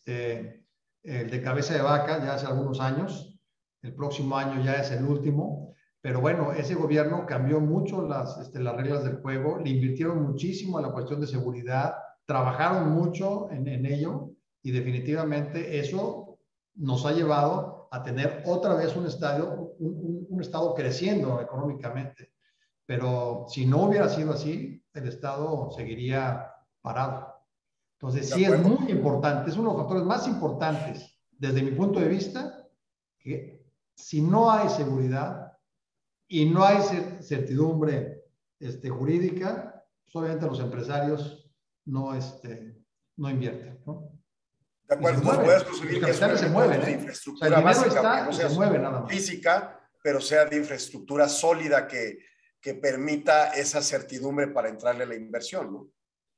el de cabeza de vaca, ya hace algunos años. El próximo año ya es el último. Pero bueno, ese gobierno cambió mucho las reglas del juego, le invirtieron muchísimo a la cuestión de seguridad, trabajaron mucho en ello y definitivamente eso nos ha llevado a tener otra vez un estado creciendo económicamente. Pero si no hubiera sido así, el Estado seguiría parado. Entonces, sí es muy importante, es uno de los factores más importantes desde mi punto de vista, que si no hay seguridad y no hay certidumbre jurídica, pues obviamente los empresarios no invierten, ¿no? De acuerdo, entonces puedes consumir que se mueven, de ¿eh? infraestructura o sea, básica, está, que no sea se mueve nada más. física, pero sea de infraestructura sólida que permita esa certidumbre para entrarle a la inversión, ¿no?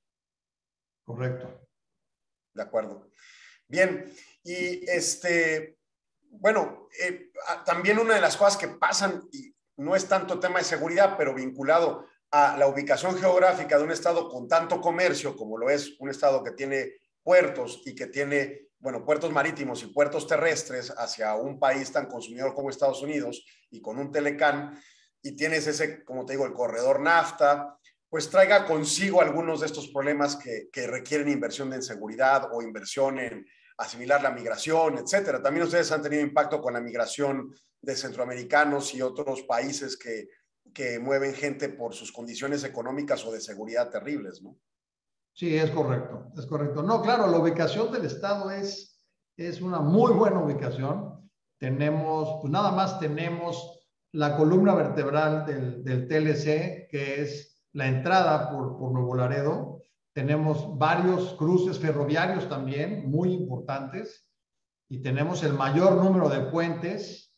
Correcto. De acuerdo. Bien, y bueno, también una de las cosas que pasan, y no es tanto tema de seguridad, pero vinculado a la ubicación geográfica de un estado con tanto comercio, como lo es un estado que tiene puertos y que tiene, bueno, puertos marítimos y puertos terrestres hacia un país tan consumidor como Estados Unidos y con un Telecán, y tienes ese, como te digo, el corredor NAFTA, pues traiga consigo algunos de estos problemas que requieren inversión en seguridad o inversión en asimilar la migración, etcétera. También ustedes han tenido impacto con la migración de centroamericanos y otros países que mueven gente por sus condiciones económicas o de seguridad terribles, ¿no? Sí, es correcto, es correcto. No, claro, la ubicación del estado es una muy buena ubicación. Tenemos, pues nada más tenemos la columna vertebral del TLC, que es la entrada por Nuevo Laredo. Tenemos varios cruces ferroviarios también, muy importantes, y tenemos el mayor número de puentes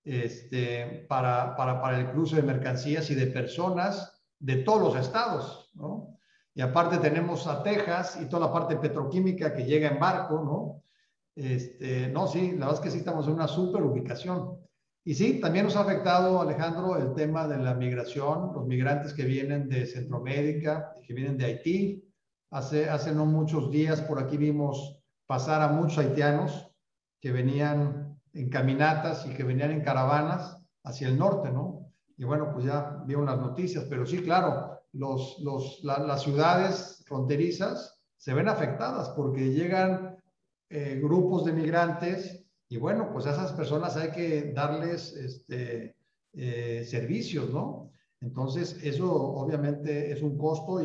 para el cruce de mercancías y de personas de todos los estados, ¿no? Y aparte tenemos a Texas y toda la parte petroquímica que llega en barco, ¿no? No, sí, la verdad es que sí estamos en una súper ubicación. Y sí, también nos ha afectado, Alejandro, el tema de la migración, los migrantes que vienen de Centroamérica, que vienen de Haití. Hace no muchos días por aquí vimos pasar a muchos haitianos que venían en caminatas y que venían en caravanas hacia el norte, ¿no? Y bueno, pues ya vieron las noticias, pero sí, claro, las ciudades fronterizas se ven afectadas porque llegan grupos de migrantes y bueno, pues a esas personas hay que darles servicios, ¿no? Entonces, eso obviamente es un costo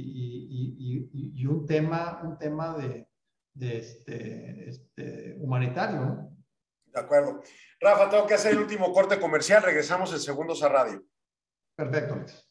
y un tema humanitario, ¿no? De acuerdo. Rafa, tengo que hacer el último corte comercial. Regresamos en segundos a radio. Perfecto, Alex.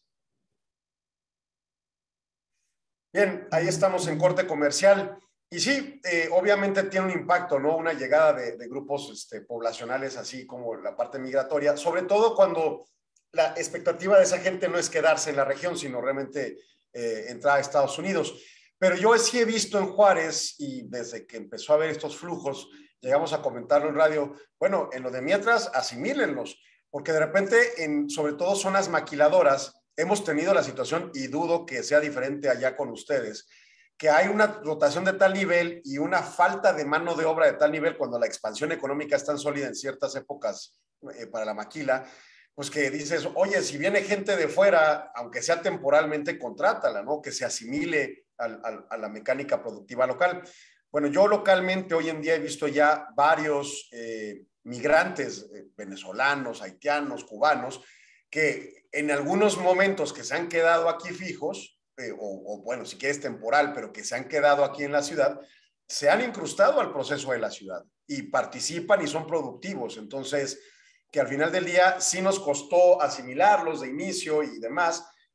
Bien, ahí estamos en corte comercial. Y sí, obviamente tiene un impacto, ¿no? Una llegada de grupos poblacionales, así como la parte migratoria, sobre todo cuando la expectativa de esa gente no es quedarse en la región, sino realmente entrar a Estados Unidos. Pero yo sí he visto en Juárez, y desde que empezó a haber estos flujos, llegamos a comentarlo en radio, bueno, en lo de mientras, asimílenlos, porque de repente, sobre todo zonas maquiladoras, hemos tenido la situación, y dudo que sea diferente allá con ustedes, que hay una rotación de tal nivel y una falta de mano de obra de tal nivel cuando la expansión económica es tan sólida en ciertas épocas para la maquila, pues que dices, oye, si viene gente de fuera, aunque sea temporalmente, contrátala, ¿no? Que se asimile a la mecánica productiva local. Bueno, yo localmente hoy en día he visto ya varios migrantes venezolanos, haitianos, cubanos, que en algunos momentos que se han quedado aquí fijos, bueno, si quieres temporal, pero que se han quedado aquí en la ciudad, se han incrustado al proceso de la ciudad y participan y son productivos. Entonces, que al final del día sí nos costó asimilarlos de inicio y demás,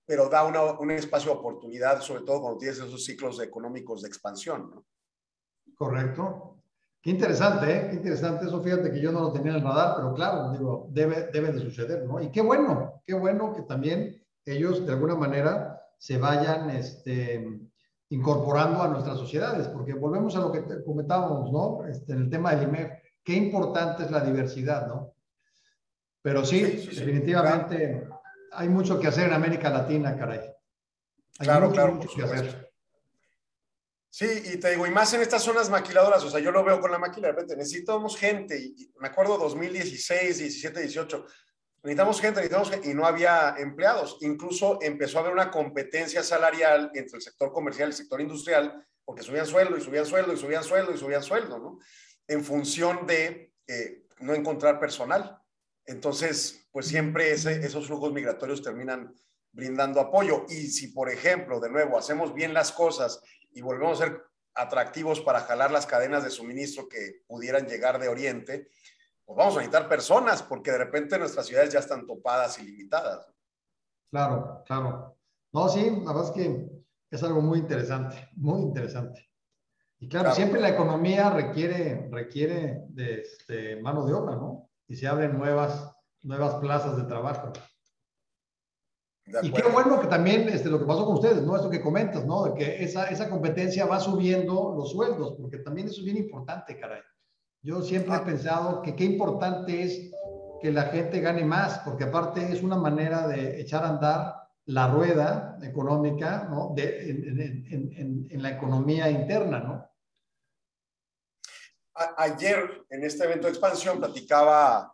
pero da un espacio de oportunidad, sobre todo cuando tienes esos ciclos económicos de expansión, ¿no? Correcto. Qué interesante, ¿eh? Qué interesante. Eso fíjate que yo no lo tenía en el radar, pero claro, digo, debe de suceder, ¿no? Y qué bueno que también ellos de alguna manera se vayan incorporando a nuestras sociedades, porque volvemos a lo que comentábamos, ¿no? En el tema del IMEF, qué importante es la diversidad, ¿no? Pero sí, definitivamente claro. Hay mucho que hacer en América Latina, caray. Hay claro, mucho que hacer. Sí, y te digo, y más en estas zonas maquiladoras, o sea, yo lo veo con la maquila, de repente necesitamos gente, y me acuerdo 2016, 17, 18, necesitamos gente, y no había empleados. Incluso empezó a haber una competencia salarial entre el sector comercial y el sector industrial, porque subían sueldo, y subían sueldo, y subían sueldo, y subían sueldo, ¿no? En función de no encontrar personal. Entonces, pues siempre esos flujos migratorios terminan brindando apoyo. Y si, por ejemplo, de nuevo, hacemos bien las cosas y volvemos a ser atractivos para jalar las cadenas de suministro que pudieran llegar de Oriente, pues vamos a necesitar personas, porque de repente nuestras ciudades ya están topadas y limitadas. Claro, claro. No, sí, la verdad es que es algo muy interesante, muy interesante. Y claro, siempre la economía requiere de mano de obra, ¿no? Y se abren nuevas plazas de trabajo. Y qué bueno que también lo que pasó con ustedes, ¿no? Esto que comentas, ¿no? De que esa competencia va subiendo los sueldos, porque también eso es bien importante, caray. Yo siempre he pensado que qué importante es que la gente gane más, porque aparte es una manera de echar a andar la rueda económica, ¿no? En la economía interna, ¿no? Ayer, en este evento de expansión, platicaba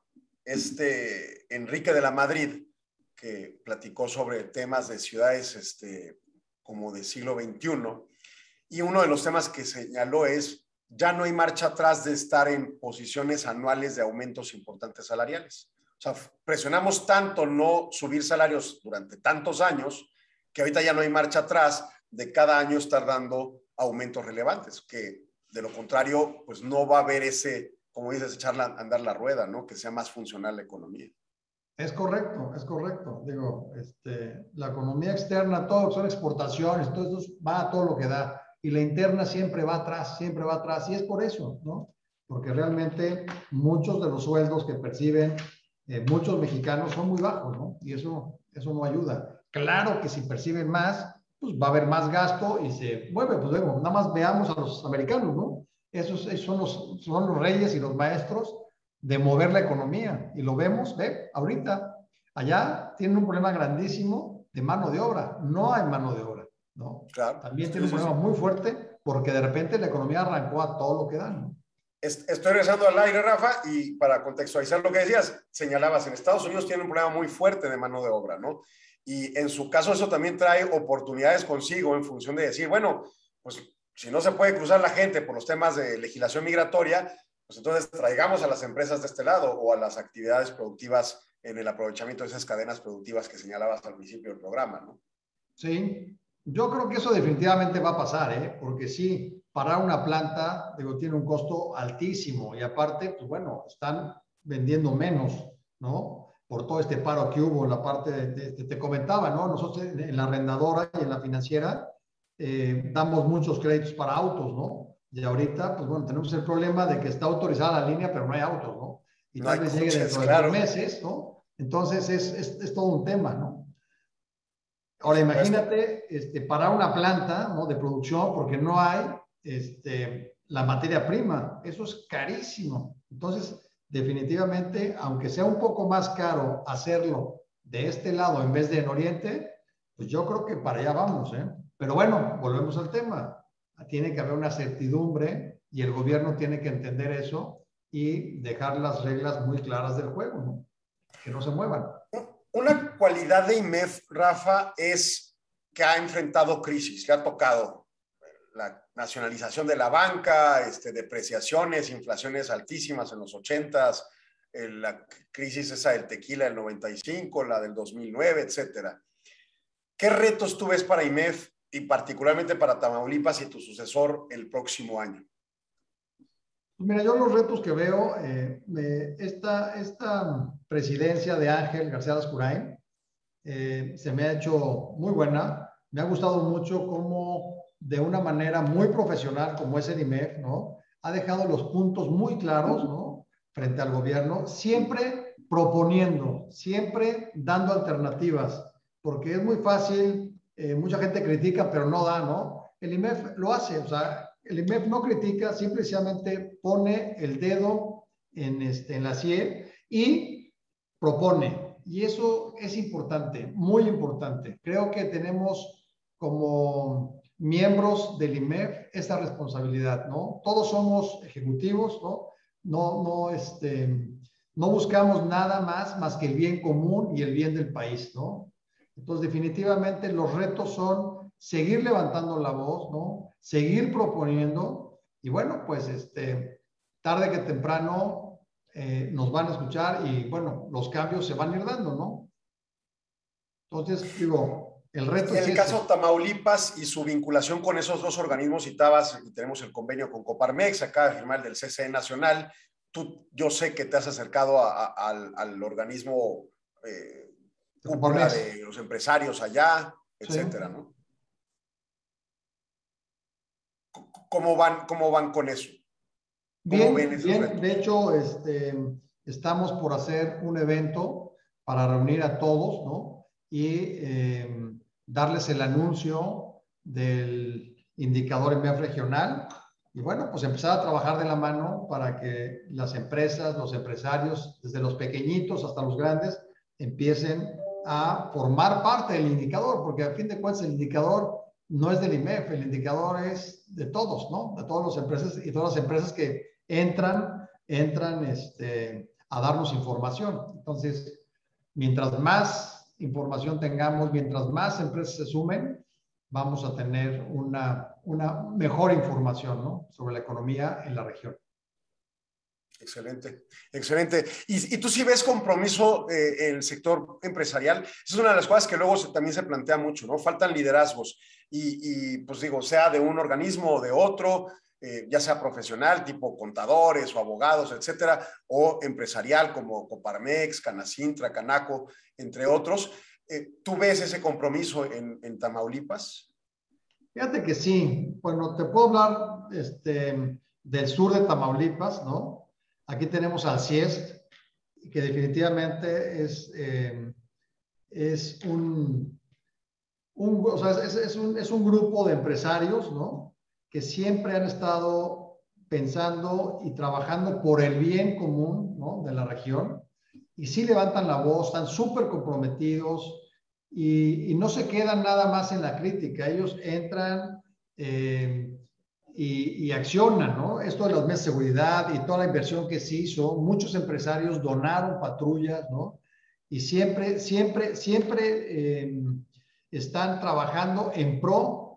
Enrique de la Madrid, que platicó sobre temas de ciudades como del siglo XXI, y uno de los temas que señaló es, ya no hay marcha atrás de estar en posiciones anuales de aumentos importantes salariales. O sea, presionamos tanto no subir salarios durante tantos años, que ahorita ya no hay marcha atrás de cada año estar dando aumentos relevantes, que de lo contrario, pues no va a haber como dices, echar a andar la rueda, ¿no? Que sea más funcional la economía. Es correcto, es correcto. Digo, la economía externa, todo son exportaciones, todo eso va a todo lo que da. Y la interna siempre va atrás, y es por eso, ¿no? Porque realmente muchos de los sueldos que perciben muchos mexicanos son muy bajos, ¿no? Y eso no ayuda. Claro que si perciben más, pues va a haber más gasto y se mueve. Pues luego, nada más veamos a los americanos, ¿no? Esos son los reyes y los maestros de mover la economía. Y lo vemos, ahorita, allá tienen un problema grandísimo de mano de obra. No hay mano de obra, ¿no? Claro. También tiene un problema muy fuerte porque de repente la economía arrancó a todo lo que da, ¿no? Estoy regresando al aire, Rafa, y para contextualizar lo que decías, señalabas, en Estados Unidos tienen un problema muy fuerte de mano de obra, ¿no? Y en su caso eso también trae oportunidades consigo en función de decir, bueno, pues si no se puede cruzar la gente por los temas de legislación migratoria, pues entonces traigamos a las empresas de este lado o a las actividades productivas en el aprovechamiento de esas cadenas productivas que señalabas al principio del programa, ¿no? Sí, yo creo que eso definitivamente va a pasar, ¿eh? Porque sí, parar una planta, digo, tiene un costo altísimo y aparte, pues bueno, están vendiendo menos, ¿no? Por todo este paro que hubo, la parte te comentaba, ¿no? Nosotros en la arrendadora y en la financiera damos muchos créditos para autos, ¿no? Y ahorita, pues bueno, tenemos el problema de que está autorizada la línea, pero no hay autos, ¿no? Y tal vez llegue dentro de 2 meses, ¿no? Entonces es todo un tema, ¿no? Ahora imagínate parar una planta, ¿no? De producción porque no hay la materia prima. Eso es carísimo. Entonces, definitivamente, aunque sea un poco más caro hacerlo de este lado en vez de en Oriente, pues yo creo que para allá vamos, ¿eh? Pero bueno, volvemos al tema. Tiene que haber una certidumbre y el gobierno tiene que entender eso y dejar las reglas muy claras del juego, ¿no? Que no se muevan. Una cualidad de IMEF, Rafa, es que ha enfrentado crisis, le ha tocado la nacionalización de la banca, depreciaciones, inflaciones altísimas en los 80s, la crisis esa del tequila del 95, la del 2009, etcétera. ¿Qué retos tú ves para IMEF y particularmente para Tamaulipas y tu sucesor el próximo año? Mira, yo los retos que veo, esta presidencia de Ángel García Lascurain se me ha hecho muy buena. Me ha gustado mucho cómo de una manera muy profesional, como es el IMEF, ¿no? Ha dejado los puntos muy claros, ¿no? Frente al gobierno, siempre proponiendo, siempre dando alternativas, porque es muy fácil, mucha gente critica, pero no da, ¿no? El IMEF lo hace, o sea, el IMEF no critica, simplemente pone el dedo en la sien y propone. Y eso es importante, muy importante. Creo que tenemos como miembros del IMEF esta responsabilidad, ¿no? Todos somos ejecutivos, ¿no? No buscamos nada más que el bien común y el bien del país, ¿no? Entonces, definitivamente los retos son seguir levantando la voz, ¿no? Seguir proponiendo y bueno, pues tarde que temprano nos van a escuchar y bueno, los cambios se van a ir dando, ¿no? Entonces, digo, el reto Y en es el caso ese. Tamaulipas y su vinculación con esos dos organismos, citabas, y tenemos el convenio con Coparmex, acaba de firmar el del CCE Nacional. Yo sé que te has acercado al organismo cúpula Coparmex. de los empresarios allá, Sí. etcétera, ¿no? ¿Cómo van con eso? ¿Cómo ven Bien, esos bien. retos? De hecho, estamos por hacer un evento para reunir a todos, ¿no? Y darles el anuncio del indicador IMEF regional. Y bueno, pues empezar a trabajar de la mano para que las empresas, los empresarios, desde los pequeñitos hasta los grandes, empiecen a formar parte del indicador, porque a fin de cuentas el indicador no es del IMEF, el indicador es de todos, ¿no? De todas las empresas y todas las empresas que entran a darnos información. Entonces, mientras más información tengamos, mientras más empresas se sumen, vamos a tener una mejor información, ¿no? Sobre la economía en la región. Excelente, excelente. ¿Y tú sí ves compromiso en el sector empresarial? Esa es una de las cosas que luego también se plantea mucho, ¿no? Faltan liderazgos pues digo, sea de un organismo o de otro, ya sea profesional, tipo contadores o abogados, etcétera, o empresarial como Coparmex, Canacintra, Canaco, entre otros. ¿Tú ves ese compromiso en Tamaulipas? Fíjate que sí. Bueno, te puedo hablar del sur de Tamaulipas, ¿no? Aquí tenemos al CIEST, que definitivamente es o sea, es un grupo de empresarios, ¿no? Que siempre han estado pensando y trabajando por el bien común, ¿no? De la región. Y sí levantan la voz, están súper comprometidos y no se quedan nada más en la crítica. Ellos entran y accionan, ¿no? Esto de las mesas de seguridad y toda la inversión que se hizo, muchos empresarios donaron patrullas, ¿no? Y siempre están trabajando en pro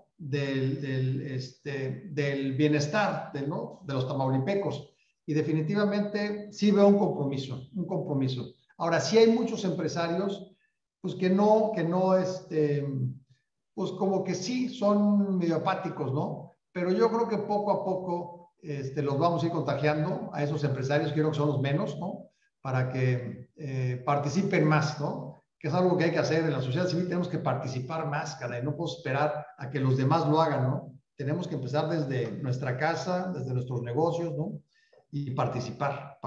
del bienestar ¿no? De los tamaulipecos. Y definitivamente sí veo un compromiso, un compromiso. Ahora, sí hay muchos empresarios pues que pues como que sí son medio apáticos, ¿no? Pero yo creo que poco a poco los vamos a ir contagiando a esos empresarios, quiero que son los menos, ¿no? Para que participen más, ¿no? Que es algo que hay que hacer en la sociedad civil, tenemos que participar más, caray, no puedo esperar a que los demás lo hagan, ¿no? Tenemos que empezar desde nuestra casa, desde nuestros negocios, ¿no? Y participar.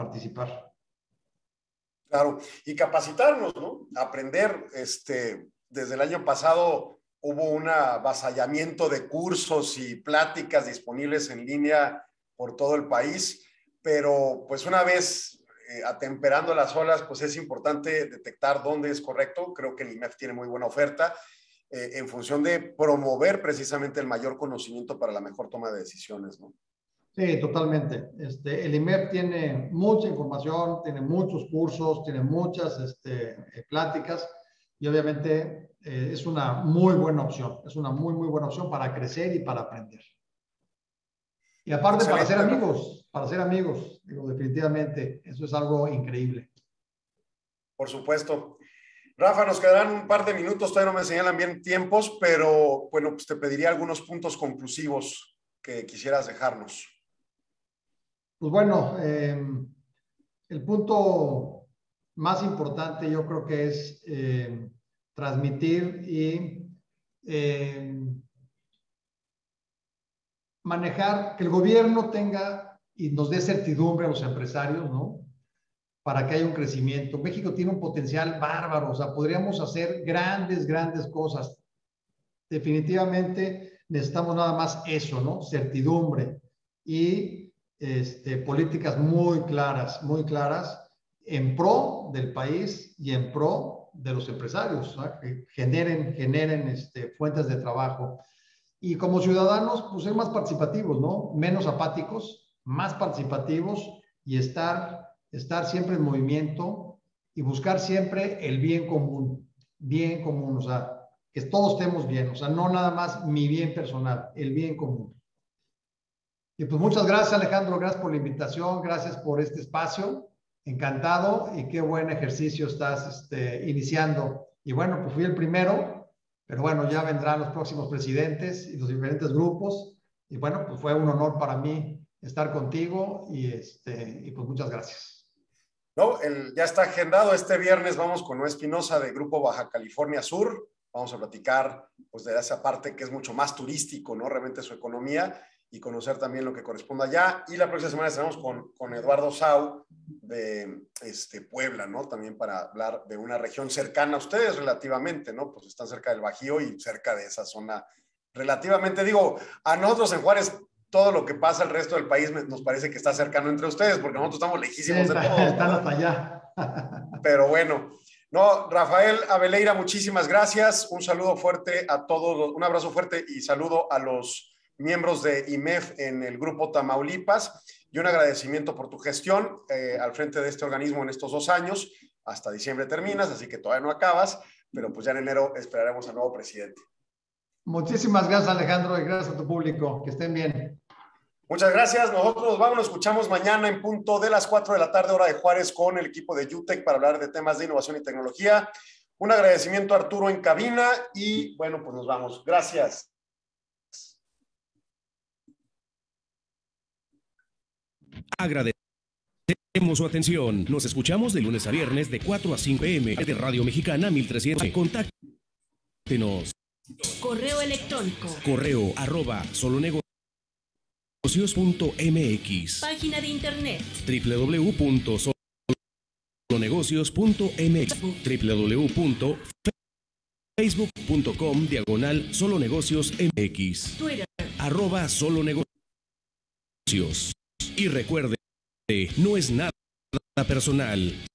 Claro, y capacitarnos, ¿no? Aprender, desde el año pasado hubo un avasallamiento de cursos y pláticas disponibles en línea por todo el país, pero pues una vez atemperando las olas, pues es importante detectar dónde es correcto. Creo que el IMEF tiene muy buena oferta en función de promover precisamente el mayor conocimiento para la mejor toma de decisiones, ¿no? Sí, totalmente. El IMEF tiene mucha información, tiene muchos cursos, tiene muchas pláticas y obviamente es una muy buena opción. Es una muy, muy buena opción para crecer y para aprender. Y aparte para ser amigos, digo, definitivamente, eso es algo increíble. Por supuesto. Rafa, nos quedarán un par de minutos, todavía no me señalan bien tiempos, pero bueno, pues te pediría algunos puntos conclusivos que quisieras dejarnos. Pues bueno, el punto más importante yo creo que es transmitir y manejar, que el gobierno tenga y nos dé certidumbre a los empresarios, ¿no? Para que haya un crecimiento. México tiene un potencial bárbaro, o sea, podríamos hacer grandes, grandes cosas. Definitivamente necesitamos nada más eso, ¿no? Certidumbre y políticas muy claras en pro del país y en pro de los empresarios, ¿no? Que generen fuentes de trabajo. Y como ciudadanos, pues ser más participativos, ¿no? Menos apáticos, más participativos y estar siempre en movimiento y buscar siempre el bien común, o sea, que todos estemos bien, o sea, no nada más mi bien personal, el bien común. Y pues muchas gracias, Alejandro, gracias por la invitación, gracias por este espacio, encantado y qué buen ejercicio estás iniciando. Y bueno, pues fui el primero, pero bueno, ya vendrán los próximos presidentes y los diferentes grupos. Y bueno, pues fue un honor para mí estar contigo y pues muchas gracias. No, ya está agendado este viernes, vamos con Noé Espinosa de Grupo Baja California Sur. Vamos a platicar pues, de esa parte que es mucho más turístico, ¿no? Realmente su economía y conocer también lo que corresponde allá. Y la próxima semana estaremos con Eduardo Sau de Puebla, ¿no? También para hablar de una región cercana a ustedes relativamente, ¿no? Pues están cerca del Bajío y cerca de esa zona relativamente. Digo, a nosotros en Juárez todo lo que pasa el resto del país nos parece que está cercano entre ustedes, porque nosotros estamos lejísimos de todos. Están hasta allá. Pero bueno. No, Rafael Abeleira, muchísimas gracias. Un saludo fuerte a todos, un abrazo fuerte y saludo a los miembros de IMEF en el Grupo Tamaulipas y un agradecimiento por tu gestión al frente de este organismo en estos 2 años. Hasta diciembre terminas, así que todavía no acabas, pero pues ya en enero esperaremos al nuevo presidente. Muchísimas gracias, Alejandro, y gracias a tu público. Que estén bien. Muchas gracias. Nosotros nos escuchamos mañana en punto de las 4 de la tarde, hora de Juárez, con el equipo de UTEC para hablar de temas de innovación y tecnología. Un agradecimiento a Arturo en cabina y bueno, pues nos vamos. Gracias. Agradecemos su atención. Nos escuchamos de lunes a viernes de 4 a 5 p.m. de Radio Mexicana 1300. Contáctenos. Correo electrónico. Correo @solonegocios.mx. Página de internet. www.solonegocios.mx. www.facebook.com/solonegociosmx. Twitter. @solonegocios. Y recuerde, no es nada personal.